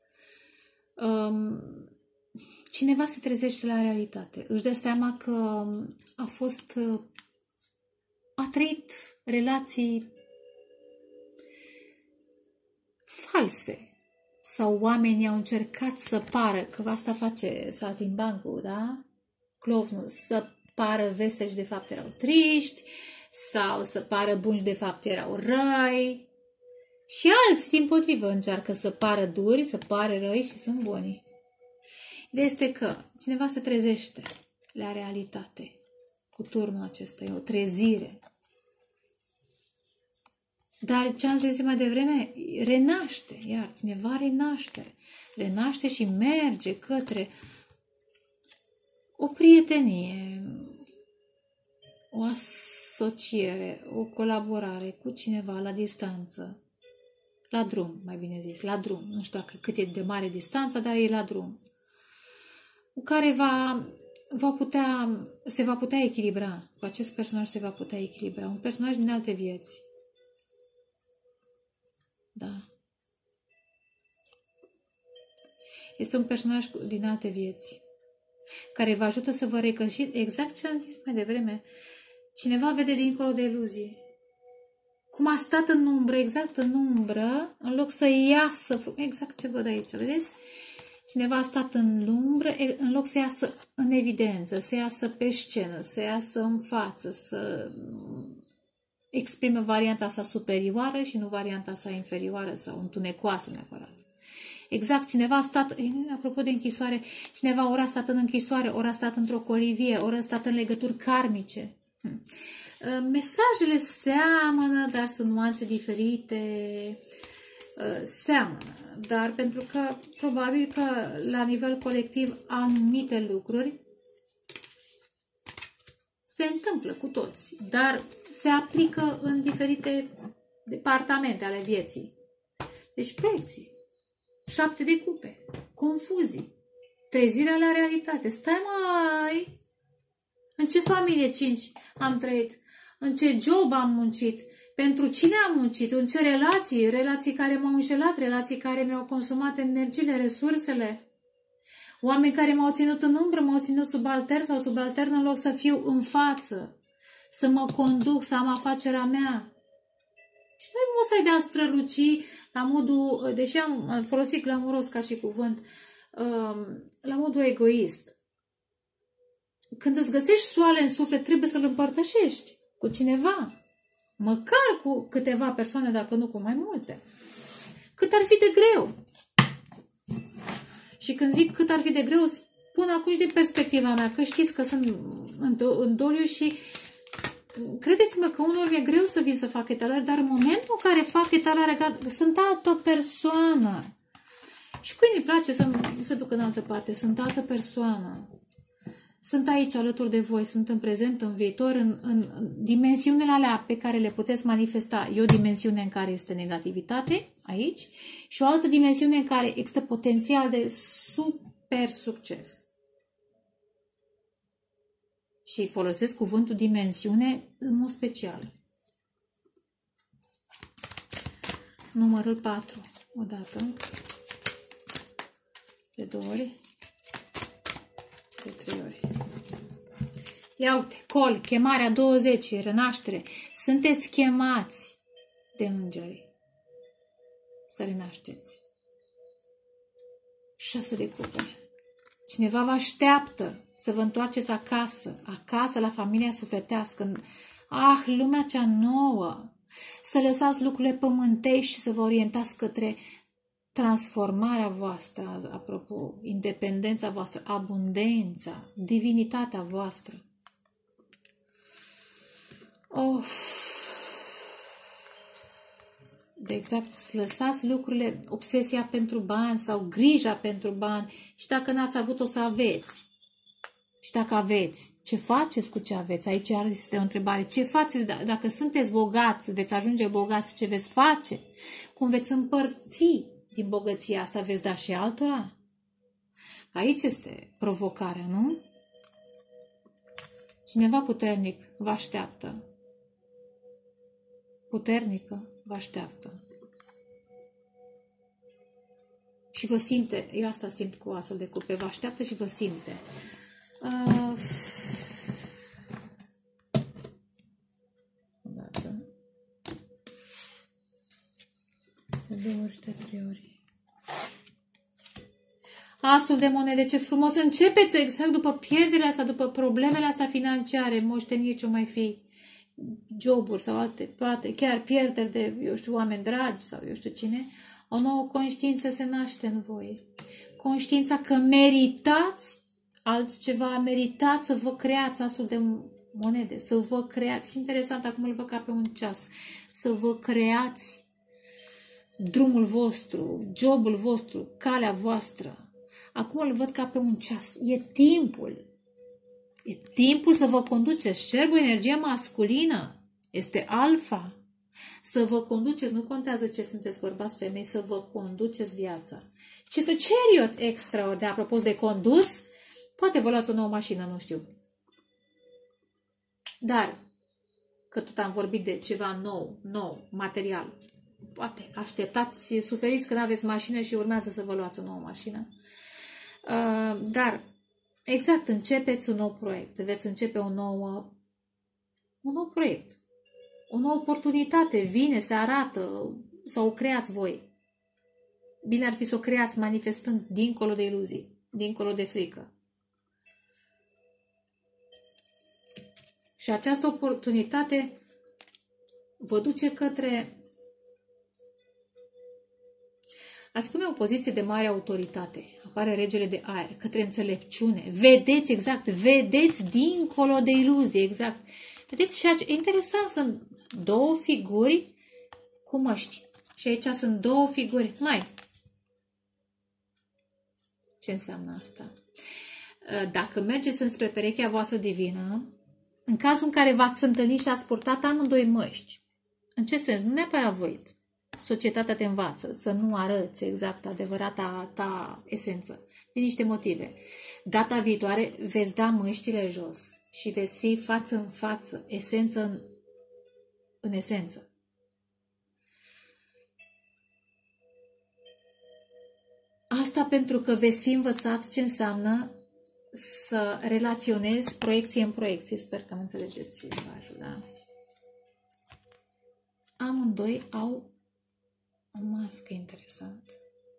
Um, cineva se trezește la realitate. Își dă seama că a fost, a trăit relații false. Sau oamenii au încercat să pară, că asta face saltimbancul, da? Clovnul, să pară veseli și de fapt erau triști, sau să pară buni și de fapt erau răi. Și alții, dimpotrivă, încearcă să pară duri, să pară răi și sunt buni. Ideea este că cineva se trezește la realitate cu turnul acesta, e o trezire. Dar ce am zis mai devreme, renaște, iar cineva renaște. Renaște și merge către o prietenie, o asociere, o colaborare cu cineva la distanță. La drum, mai bine zis, la drum. Nu știu dacă cât e de mare distanța, dar e la drum. Cu care va, va putea, se va putea echilibra. Cu acest personaj se va putea echilibra. Un personaj din alte vieți. Da. Este un personaj din alte vieți care vă ajută să vă recășiți. Exact ce am zis mai devreme. Cineva vede dincolo de iluzie. Cum a stat în umbră, exact în umbră, în loc să iasă, exact ce văd aici, vedeți? Cineva a stat în umbră, în loc să iasă în evidență, să iasă pe scenă, să iasă în față, să exprime varianta sa superioară și nu varianta sa inferioară sau întunecoasă neapărat. Exact, cineva a stat, apropo de închisoare, cineva ori a stat în închisoare, ori a stat într-o colivie, ori a stat în legături karmice. Hm. Mesajele seamănă, dar sunt nuanțe diferite, seamănă, dar pentru că probabil că la nivel colectiv anumite lucruri se întâmplă cu toți, dar se aplică în diferite departamente ale vieții. Deci proiecții, șapte de cupe, confuzii, trezirea la realitate. Stai mai, în ce familie cinci am trăit? În ce job am muncit? Pentru cine am muncit? În ce relații? Relații care m-au înșelat, relații care mi-au consumat energiile, resursele. Oameni care m-au ținut în umbră, m-au ținut subaltern sau subaltern în loc să fiu în față, să mă conduc, să am afacerea mea. Și nu-i musai de a străluci la modul, deși am folosit glamuros ca și cuvânt, la modul egoist. Când îți găsești soale în suflet, trebuie să-l împărtășești cu cineva. Măcar cu câteva persoane, dacă nu cu mai multe. Cât ar fi de greu. Și când zic cât ar fi de greu, spun acum și din perspectiva mea, că știți că sunt în doliu și credeți-mă că unor mi-e greu să vin să fac etalare, dar în momentul în care fac etalare, sunt altă persoană. Și cui îi place să se ducă în altă parte, sunt altă persoană. Sunt aici alături de voi, sunt în prezent, în viitor, în, în, în dimensiunile alea pe care le puteți manifesta. E o dimensiune în care este negativitate, aici, și o altă dimensiune în care există potențial de super succes. Și folosesc cuvântul dimensiune în mod special. Numărul patru. O dată. De două ori. De trei ori. Ia uite, col, chemarea douăzeci, renaștere. Sunteți chemați de îngeri să renașteți. Șase de cupe. Cineva vă așteaptă să vă întoarceți acasă, acasă la familia sufletească. Ah, lumea cea nouă. Să lăsați lucrurile pământești și să vă orientați către transformarea voastră, apropo, independența voastră, abundența, divinitatea voastră. Oh. De exemplu, să lăsați lucrurile, obsesia pentru bani sau grija pentru bani și dacă n-ați avut, o să aveți. Și dacă aveți, ce faceți cu ce aveți? Aici este o întrebare. Ce faceți dacă sunteți bogați, veți ajunge bogați, ce veți face? Cum veți împărți din bogăția asta, veți da și altora? Aici este provocarea, nu? Cineva puternic vă așteaptă. Puternică vă așteaptă. Și vă simte, eu asta simt cu asul de cupe, vă așteaptă și vă simte. Uh, o dată. De două ori și de trei ori. Asul de monede, ce frumos. Începeți exact după pierderea asta, după problemele astea financiare, moșteniri ce o mai fi, joburi sau alte, poate chiar pierderi de, eu știu, oameni dragi sau eu știu cine. O nouă conștiință se naște în voi. Conștiința că meritați altceva, meritați să vă creați asul de monede, să vă creați. Și interesant, acum îl văd ca pe un ceas. Să vă creați drumul vostru, jobul vostru, calea voastră. Acum îl văd ca pe un ceas. E timpul. E timpul să vă conduceți. Cerbul, energia masculină, este alfa. Să vă conduceți, nu contează ce sunteți, bărbați, femei, să vă conduceți viața. Ce chariot extraordinar, apropo de condus, poate vă luați o nouă mașină, nu știu. Dar, că tot am vorbit de ceva nou, nou, material, poate așteptați, suferiți când aveți mașină și urmează să vă luați o nouă mașină. Uh, dar, exact, începeți un nou proiect. Veți începe un nou, un nou proiect. O nouă oportunitate vine, se arată sau o creați voi. Bine ar fi să o creați manifestând dincolo de iluzii, dincolo de frică. Și această oportunitate vă duce către, a spune, o poziție de mare autoritate. Apare regele de aer, către înțelepciune. Vedeți exact, vedeți dincolo de iluzie, exact. Vedeți, și aici, e interesant, sunt două figuri cu măști. Și aici sunt două figuri. Mai. Ce înseamnă asta? Dacă mergeți înspre perechea voastră divină, în cazul în care v-ați întâlnit și ați purtat amândoi măști, în ce sens? Nu neapărat voit. Societatea te învață să nu arăți exact adevărata ta esență. Din niște motive. Data viitoare veți da măștile jos și veți fi față în față, esență în, în esență. Asta pentru că veți fi învățat ce înseamnă să relaționezi proiecție în proiecție. Sper că mă înțelegeți limbajul, da? Amândoi au o mască interesant.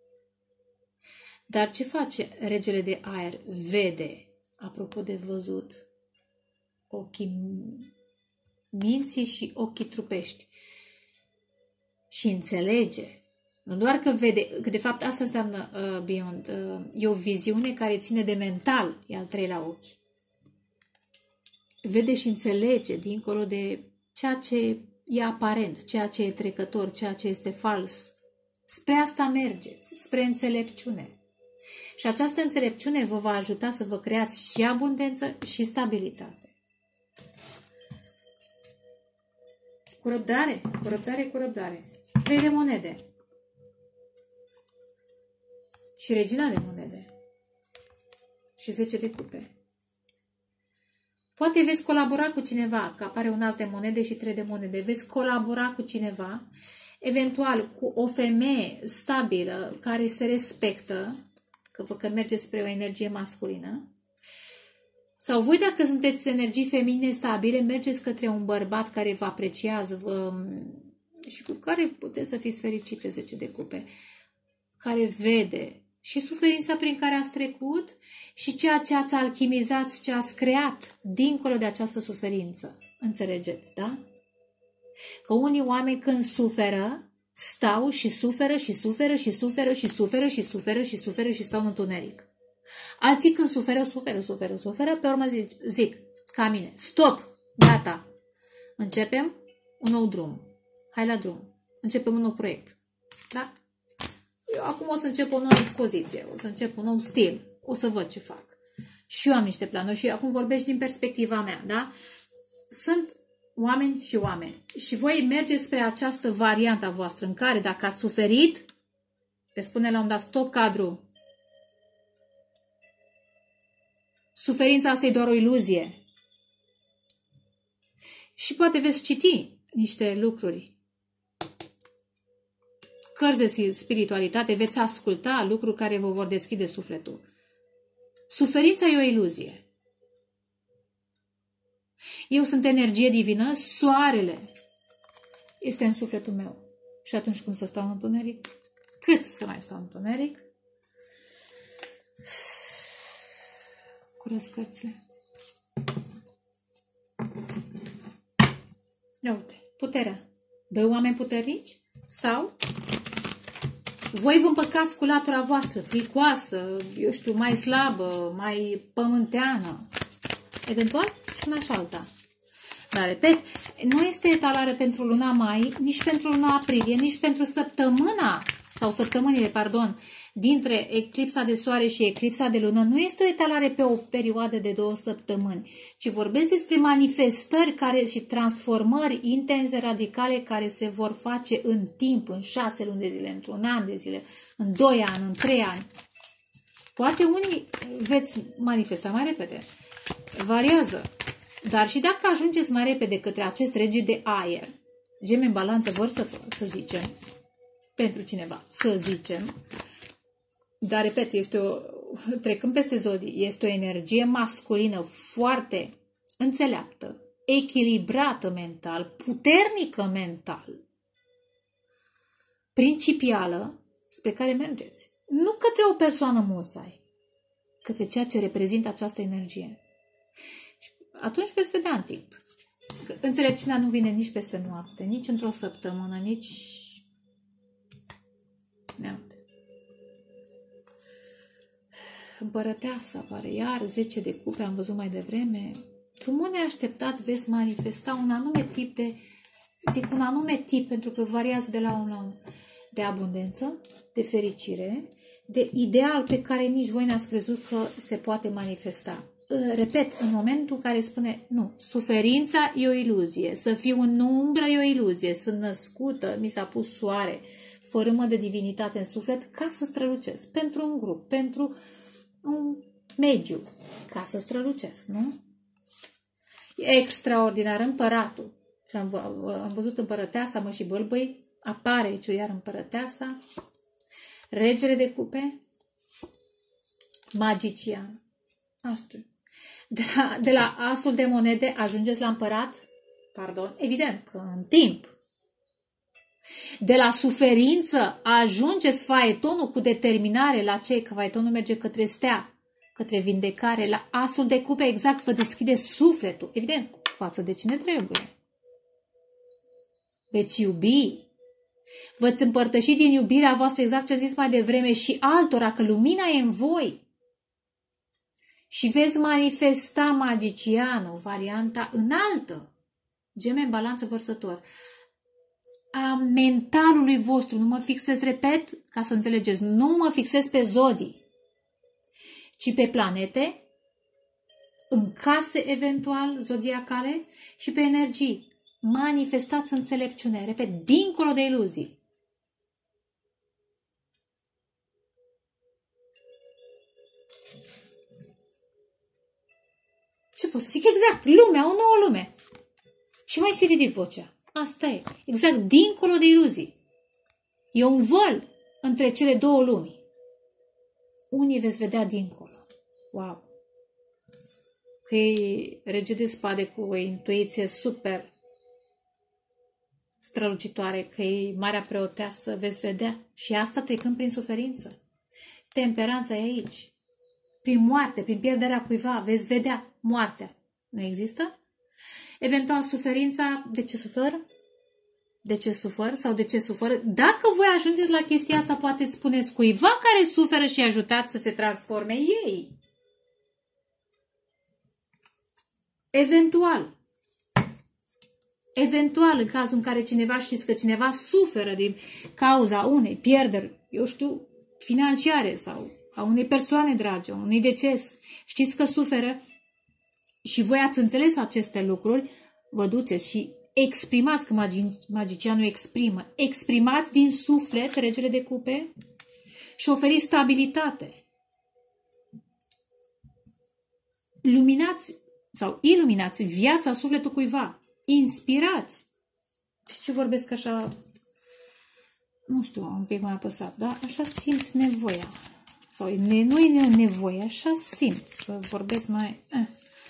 Dar ce face regele de aer? Vede, apropo de văzut, ochii minții și ochii trupești. Și înțelege. Nu doar că vede, că de fapt asta înseamnă uh, beyond. Uh, e o viziune care ține de mental, e al treilea ochi. Vede și înțelege dincolo de ceea ce e aparent, ceea ce e trecător, ceea ce este fals. Spre asta mergeți, spre înțelepciune. Și această înțelepciune vă va ajuta să vă creați și abundență și stabilitate. Cu răbdare, cu răbdare, cu răbdare. Trei de monede. Și regina de monede. Și zece de cupe. Poate veți colabora cu cineva, că apare un as de monede și trei de monede. Veți colabora cu cineva, eventual cu o femeie stabilă, care se respectă, că, că merge spre o energie masculină. Sau voi, dacă sunteți energii feminine stabile, mergeți către un bărbat care vă apreciază vă, și cu care puteți să fiți fericite, zece de cupe, care vede și suferința prin care ați trecut și ceea ce ați alchimizat, ce ați creat dincolo de această suferință. Înțelegeți, da? Că unii oameni când suferă, stau și suferă și suferă și suferă și suferă și suferă și suferă și stau în întuneric. Alții când suferă, suferă, suferă, suferă, pe urmă zic, zic ca mine, stop, gata, începem un nou drum. Hai la drum. Începem un nou proiect. Da? Eu acum o să încep o nouă expoziție, o să încep un nou stil, o să văd ce fac. Și eu am niște planuri și acum vorbesc din perspectiva mea, da? Sunt oameni și oameni. Și voi mergeți spre această variantă a voastră în care dacă ați suferit, veți spune la un dat stop cadru. Suferința asta e doar o iluzie. Și poate veți citi niște lucruri, cărți de spiritualitate, veți asculta lucruri care vă vor deschide sufletul. Suferința e o iluzie. Eu sunt energie divină, soarele este în sufletul meu. Și atunci cum să stau în întuneric? Cât să mai stau în întuneric? curăț cărțile. Ia uite, puterea. Doi oameni puternici? Sau voi vă împăcați cu latura voastră, fricoasă, eu știu, mai slabă, mai pământeană. Eventual, și una și alta. Dar, repet, nu este etalare pentru luna mai, nici pentru luna aprilie, nici pentru săptămâna, sau săptămânile, pardon, dintre eclipsa de soare și eclipsa de lună. Nu este o etalare pe o perioadă de două săptămâni, ci vorbesc despre manifestări care, și transformări intense, radicale, care se vor face în timp, în șase luni de zile, într-un an de zile, în doi ani, în trei ani. Poate unii veți manifesta mai repede. Variază. Dar și dacă ajungeți mai repede către acest rege de aer, Gemeni în balanță vărsător, să zicem, pentru cineva, să zicem, dar, repet, este o, trecând peste zodii, este o energie masculină foarte înțeleaptă, echilibrată mental, puternică mental, principială, spre care mergeți. Nu către o persoană musai, către ceea ce reprezintă această energie. Și atunci veți vedea în timp. Că înțelepciunea nu vine nici peste noapte, nici într-o săptămână, nici... Neamte. Împărăteasa apare iar, zece de cupe, am văzut mai devreme. Într-un mod neașteptat veți manifesta un anume tip de, zic un anume tip, pentru că variază de la un la un, de abundență, de fericire, de ideal pe care nici voi n-ați crezut că se poate manifesta. Repet, în momentul în care spune, nu, suferința e o iluzie, să fiu în umbră e o iluzie, sunt născută, mi s-a pus soare, fărâmă de divinitate în suflet, ca să strălucesc, pentru un grup, pentru un mediu, ca să strălucesc, nu? E extraordinar, împăratul. Și am, am văzut împărăteasa, mă și bălbăi, apare aici iar împărăteasa, regele de cupe, magician. Asta. De la, de la asul de monede ajungeți la împărat? Pardon, evident că în timp. De la suferință ajungeți faetonul cu determinare la cei, că faetonul merge către stea, către vindecare, la asul de cupe exact vă deschide sufletul, evident, față de cine trebuie. Veți iubi, veți împărtăși din iubirea voastră exact ce am zis mai devreme și altora, că lumina e în voi. Și veți manifesta magicianul, varianta înaltă, Gemeni în balanță vărsător, a mentalului vostru. Nu mă fixez, repet, ca să înțelegeți, nu mă fixez pe zodii, ci pe planete, în case eventual zodiacale și pe energii. Manifestați înțelepciune, repet, dincolo de iluzii. Ce pot să zic? Exact, lumea, o nouă lume. Și mai și ridic vocea. Asta e, exact, dincolo de iluzii. E un vol între cele două lumi. Unii veți vedea dincolo. Wow! Că e rege de spade cu o intuiție super strălucitoare, că e marea preoteasă, veți vedea. Și asta trecând prin suferință. Temperanța e aici. Prin moarte, prin pierderea cuiva, veți vedea moartea. Nu există? Eventual suferința, de ce suferă? De ce sufer? Sau de ce suferă? Dacă voi ajungeți la chestia asta, poate spuneți cuiva care suferă și ajutați să se transforme ei. Eventual. Eventual, în cazul în care cineva știți că cineva suferă din cauza unei pierderi, eu știu, financiare sau a unei persoane dragi, a unui deces, știți că suferă și voi ați înțeles aceste lucruri, vă duceți și exprimați, că magi magicianul exprimă, exprimați din suflet regele de cupe și oferiți stabilitate. Luminați sau iluminați viața, sufletul cuiva. Inspirați. De ce vorbesc așa, nu știu, un pic mai apăsat, dar așa simt nevoia. Sau ne, nu e nevoie, așa simt să vorbesc mai... Eh.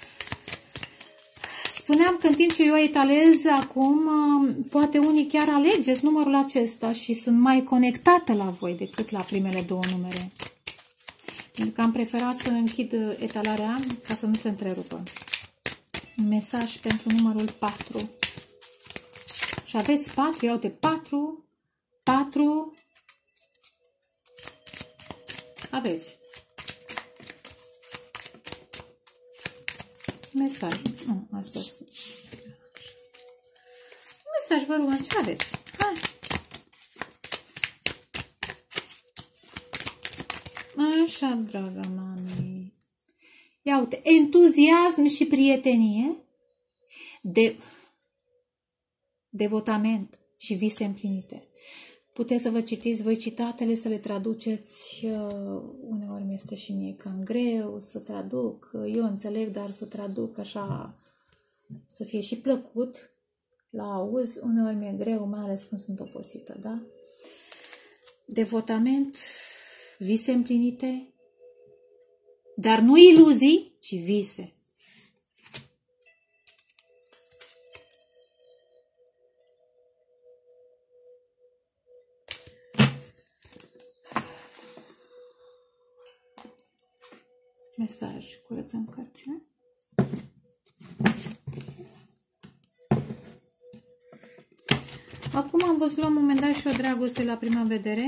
Spuneam că în timp ce eu etalez acum, poate unii chiar alegeți numărul acesta și sunt mai conectată la voi decât la primele două numere. Pentru că am preferat să închid etalarea ca să nu se întrerupă. Un mesaj pentru numărul patru. Și aveți patru, iau de patru, patru, aveți. Mesaj. Nu, asta e. Mesaj, vă rugăm, ce aveți? Hai. Așa, draga mami. Ia uite, entuziasm și prietenie, de, devotament și vise împlinite. Puteți să vă citiți voi citatele, să le traduceți. Uneori mi este și mie cam greu să traduc. Eu înțeleg, dar să traduc așa, să fie și plăcut la auz. Uneori mi-e greu, mai ales când sunt obosită, da? Devotament, vise împlinite, dar nu iluzii, ci vise. Mesaj, curățăm cărțile. Acum am văzut la un moment dat și o dragoste la prima vedere.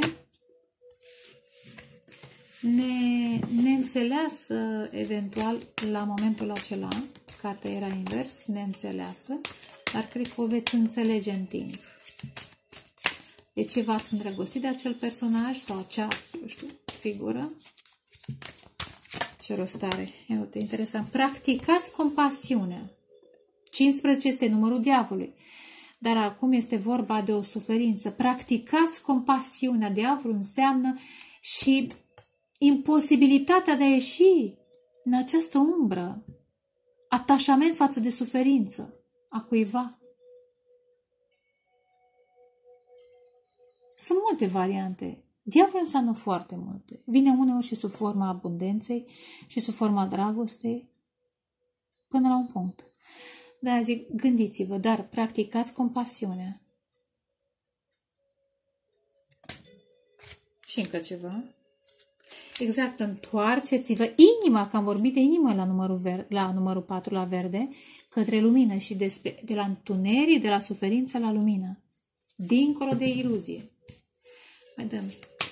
Ne, neînțeleasă, eventual, la momentul acela, cartea era invers, neînțeleasă, dar cred că o veți înțelege în timp. De ce v-ați îndrăgostit de acel personaj sau acea, eu știu, figură? Ce rost are. E uite, interesant. Practicați compasiunea. cincisprezece este numărul diavolului. Dar acum este vorba de o suferință. Practicați compasiunea. Diavolul înseamnă și imposibilitatea de a ieși în această umbră. Atașament față de suferință a cuiva. Sunt multe variante. Diavolul înseamnă foarte multe. Vine uneori și sub forma abundenței și sub forma dragostei până la un punct. De-aia zic, gândiți-vă, dar practicați compasiunea. Și încă ceva. Exact, întoarceți-vă inima, că am vorbit de inimă la numărul, ver, la numărul patru, la verde, către lumină și despre, de la întuneric, de la suferință la lumină. Dincolo de iluzie. Mai dăm.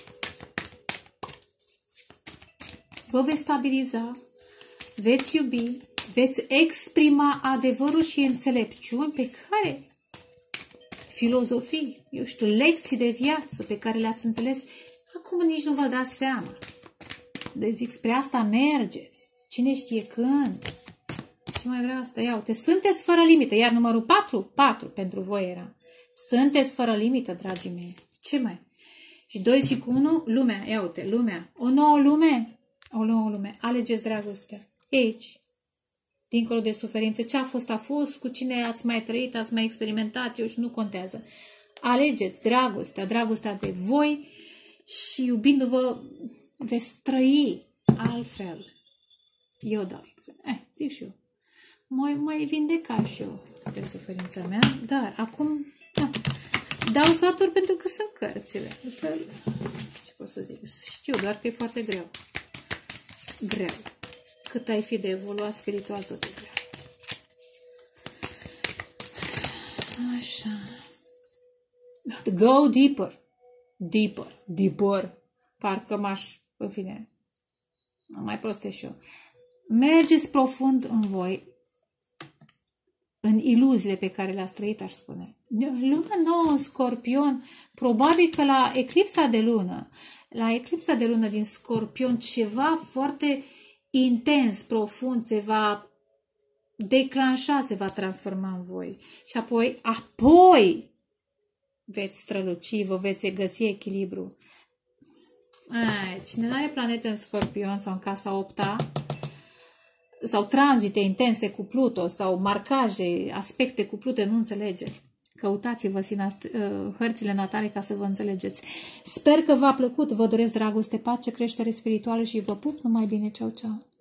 Vă veți stabiliza, veți iubi, veți exprima adevărul și înțelepciuni pe care, filozofii, eu știu, lecții de viață pe care le-ați înțeles, acum nici nu vă dați seama. Deci zic, spre asta mergeți. Cine știe când? Ce mai vreau asta? Ia uite, sunteți fără limită. Iar numărul patru, patru pentru voi era. Sunteți fără limită, dragii mei. Ce mai? Și doi și cu unu, lumea. Ia uite, lumea. O nouă lume. O nouă lume. Alegeți dragostea. Aici. Dincolo de suferință. Ce a fost, a fost. Cu cine ați mai trăit, ați mai experimentat. Eu și nu contează. Alegeți dragostea. Dragostea de voi. Și iubindu-vă veți trăi altfel. Eu dau exemplu. Eh, zic și eu. Mai, mai vindeca și eu de suferința mea. Dar acum da, dau sfaturi pentru că sunt cărțile. Ce pot să zic? Știu, doar că e foarte greu. Greu. Cât ai fi de evoluat spiritual, tot e greu. Așa. Go deeper. Deeper. Deeper. Parcă m-aș, în fine, mai proste și eu. Mergeți profund în voi, în iluziile pe care le-ați trăit, aș spune. Luna nouă în Scorpion, probabil că la eclipsa de lună, la eclipsa de lună din Scorpion, ceva foarte intens, profund, se va declanșa, se va transforma în voi. Și apoi, apoi veți străluci, vă veți găsi echilibru. Ai, cine nu are planete în Scorpion sau în casa opta, sau tranzite intense cu Pluto, sau marcaje, aspecte cu Pluto, nu înțelege. Căutați-vă hărțile natale ca să vă înțelegeți. Sper că v-a plăcut, vă doresc dragoste, pace, creștere spirituală și vă pup numai bine. Ceau, ceau!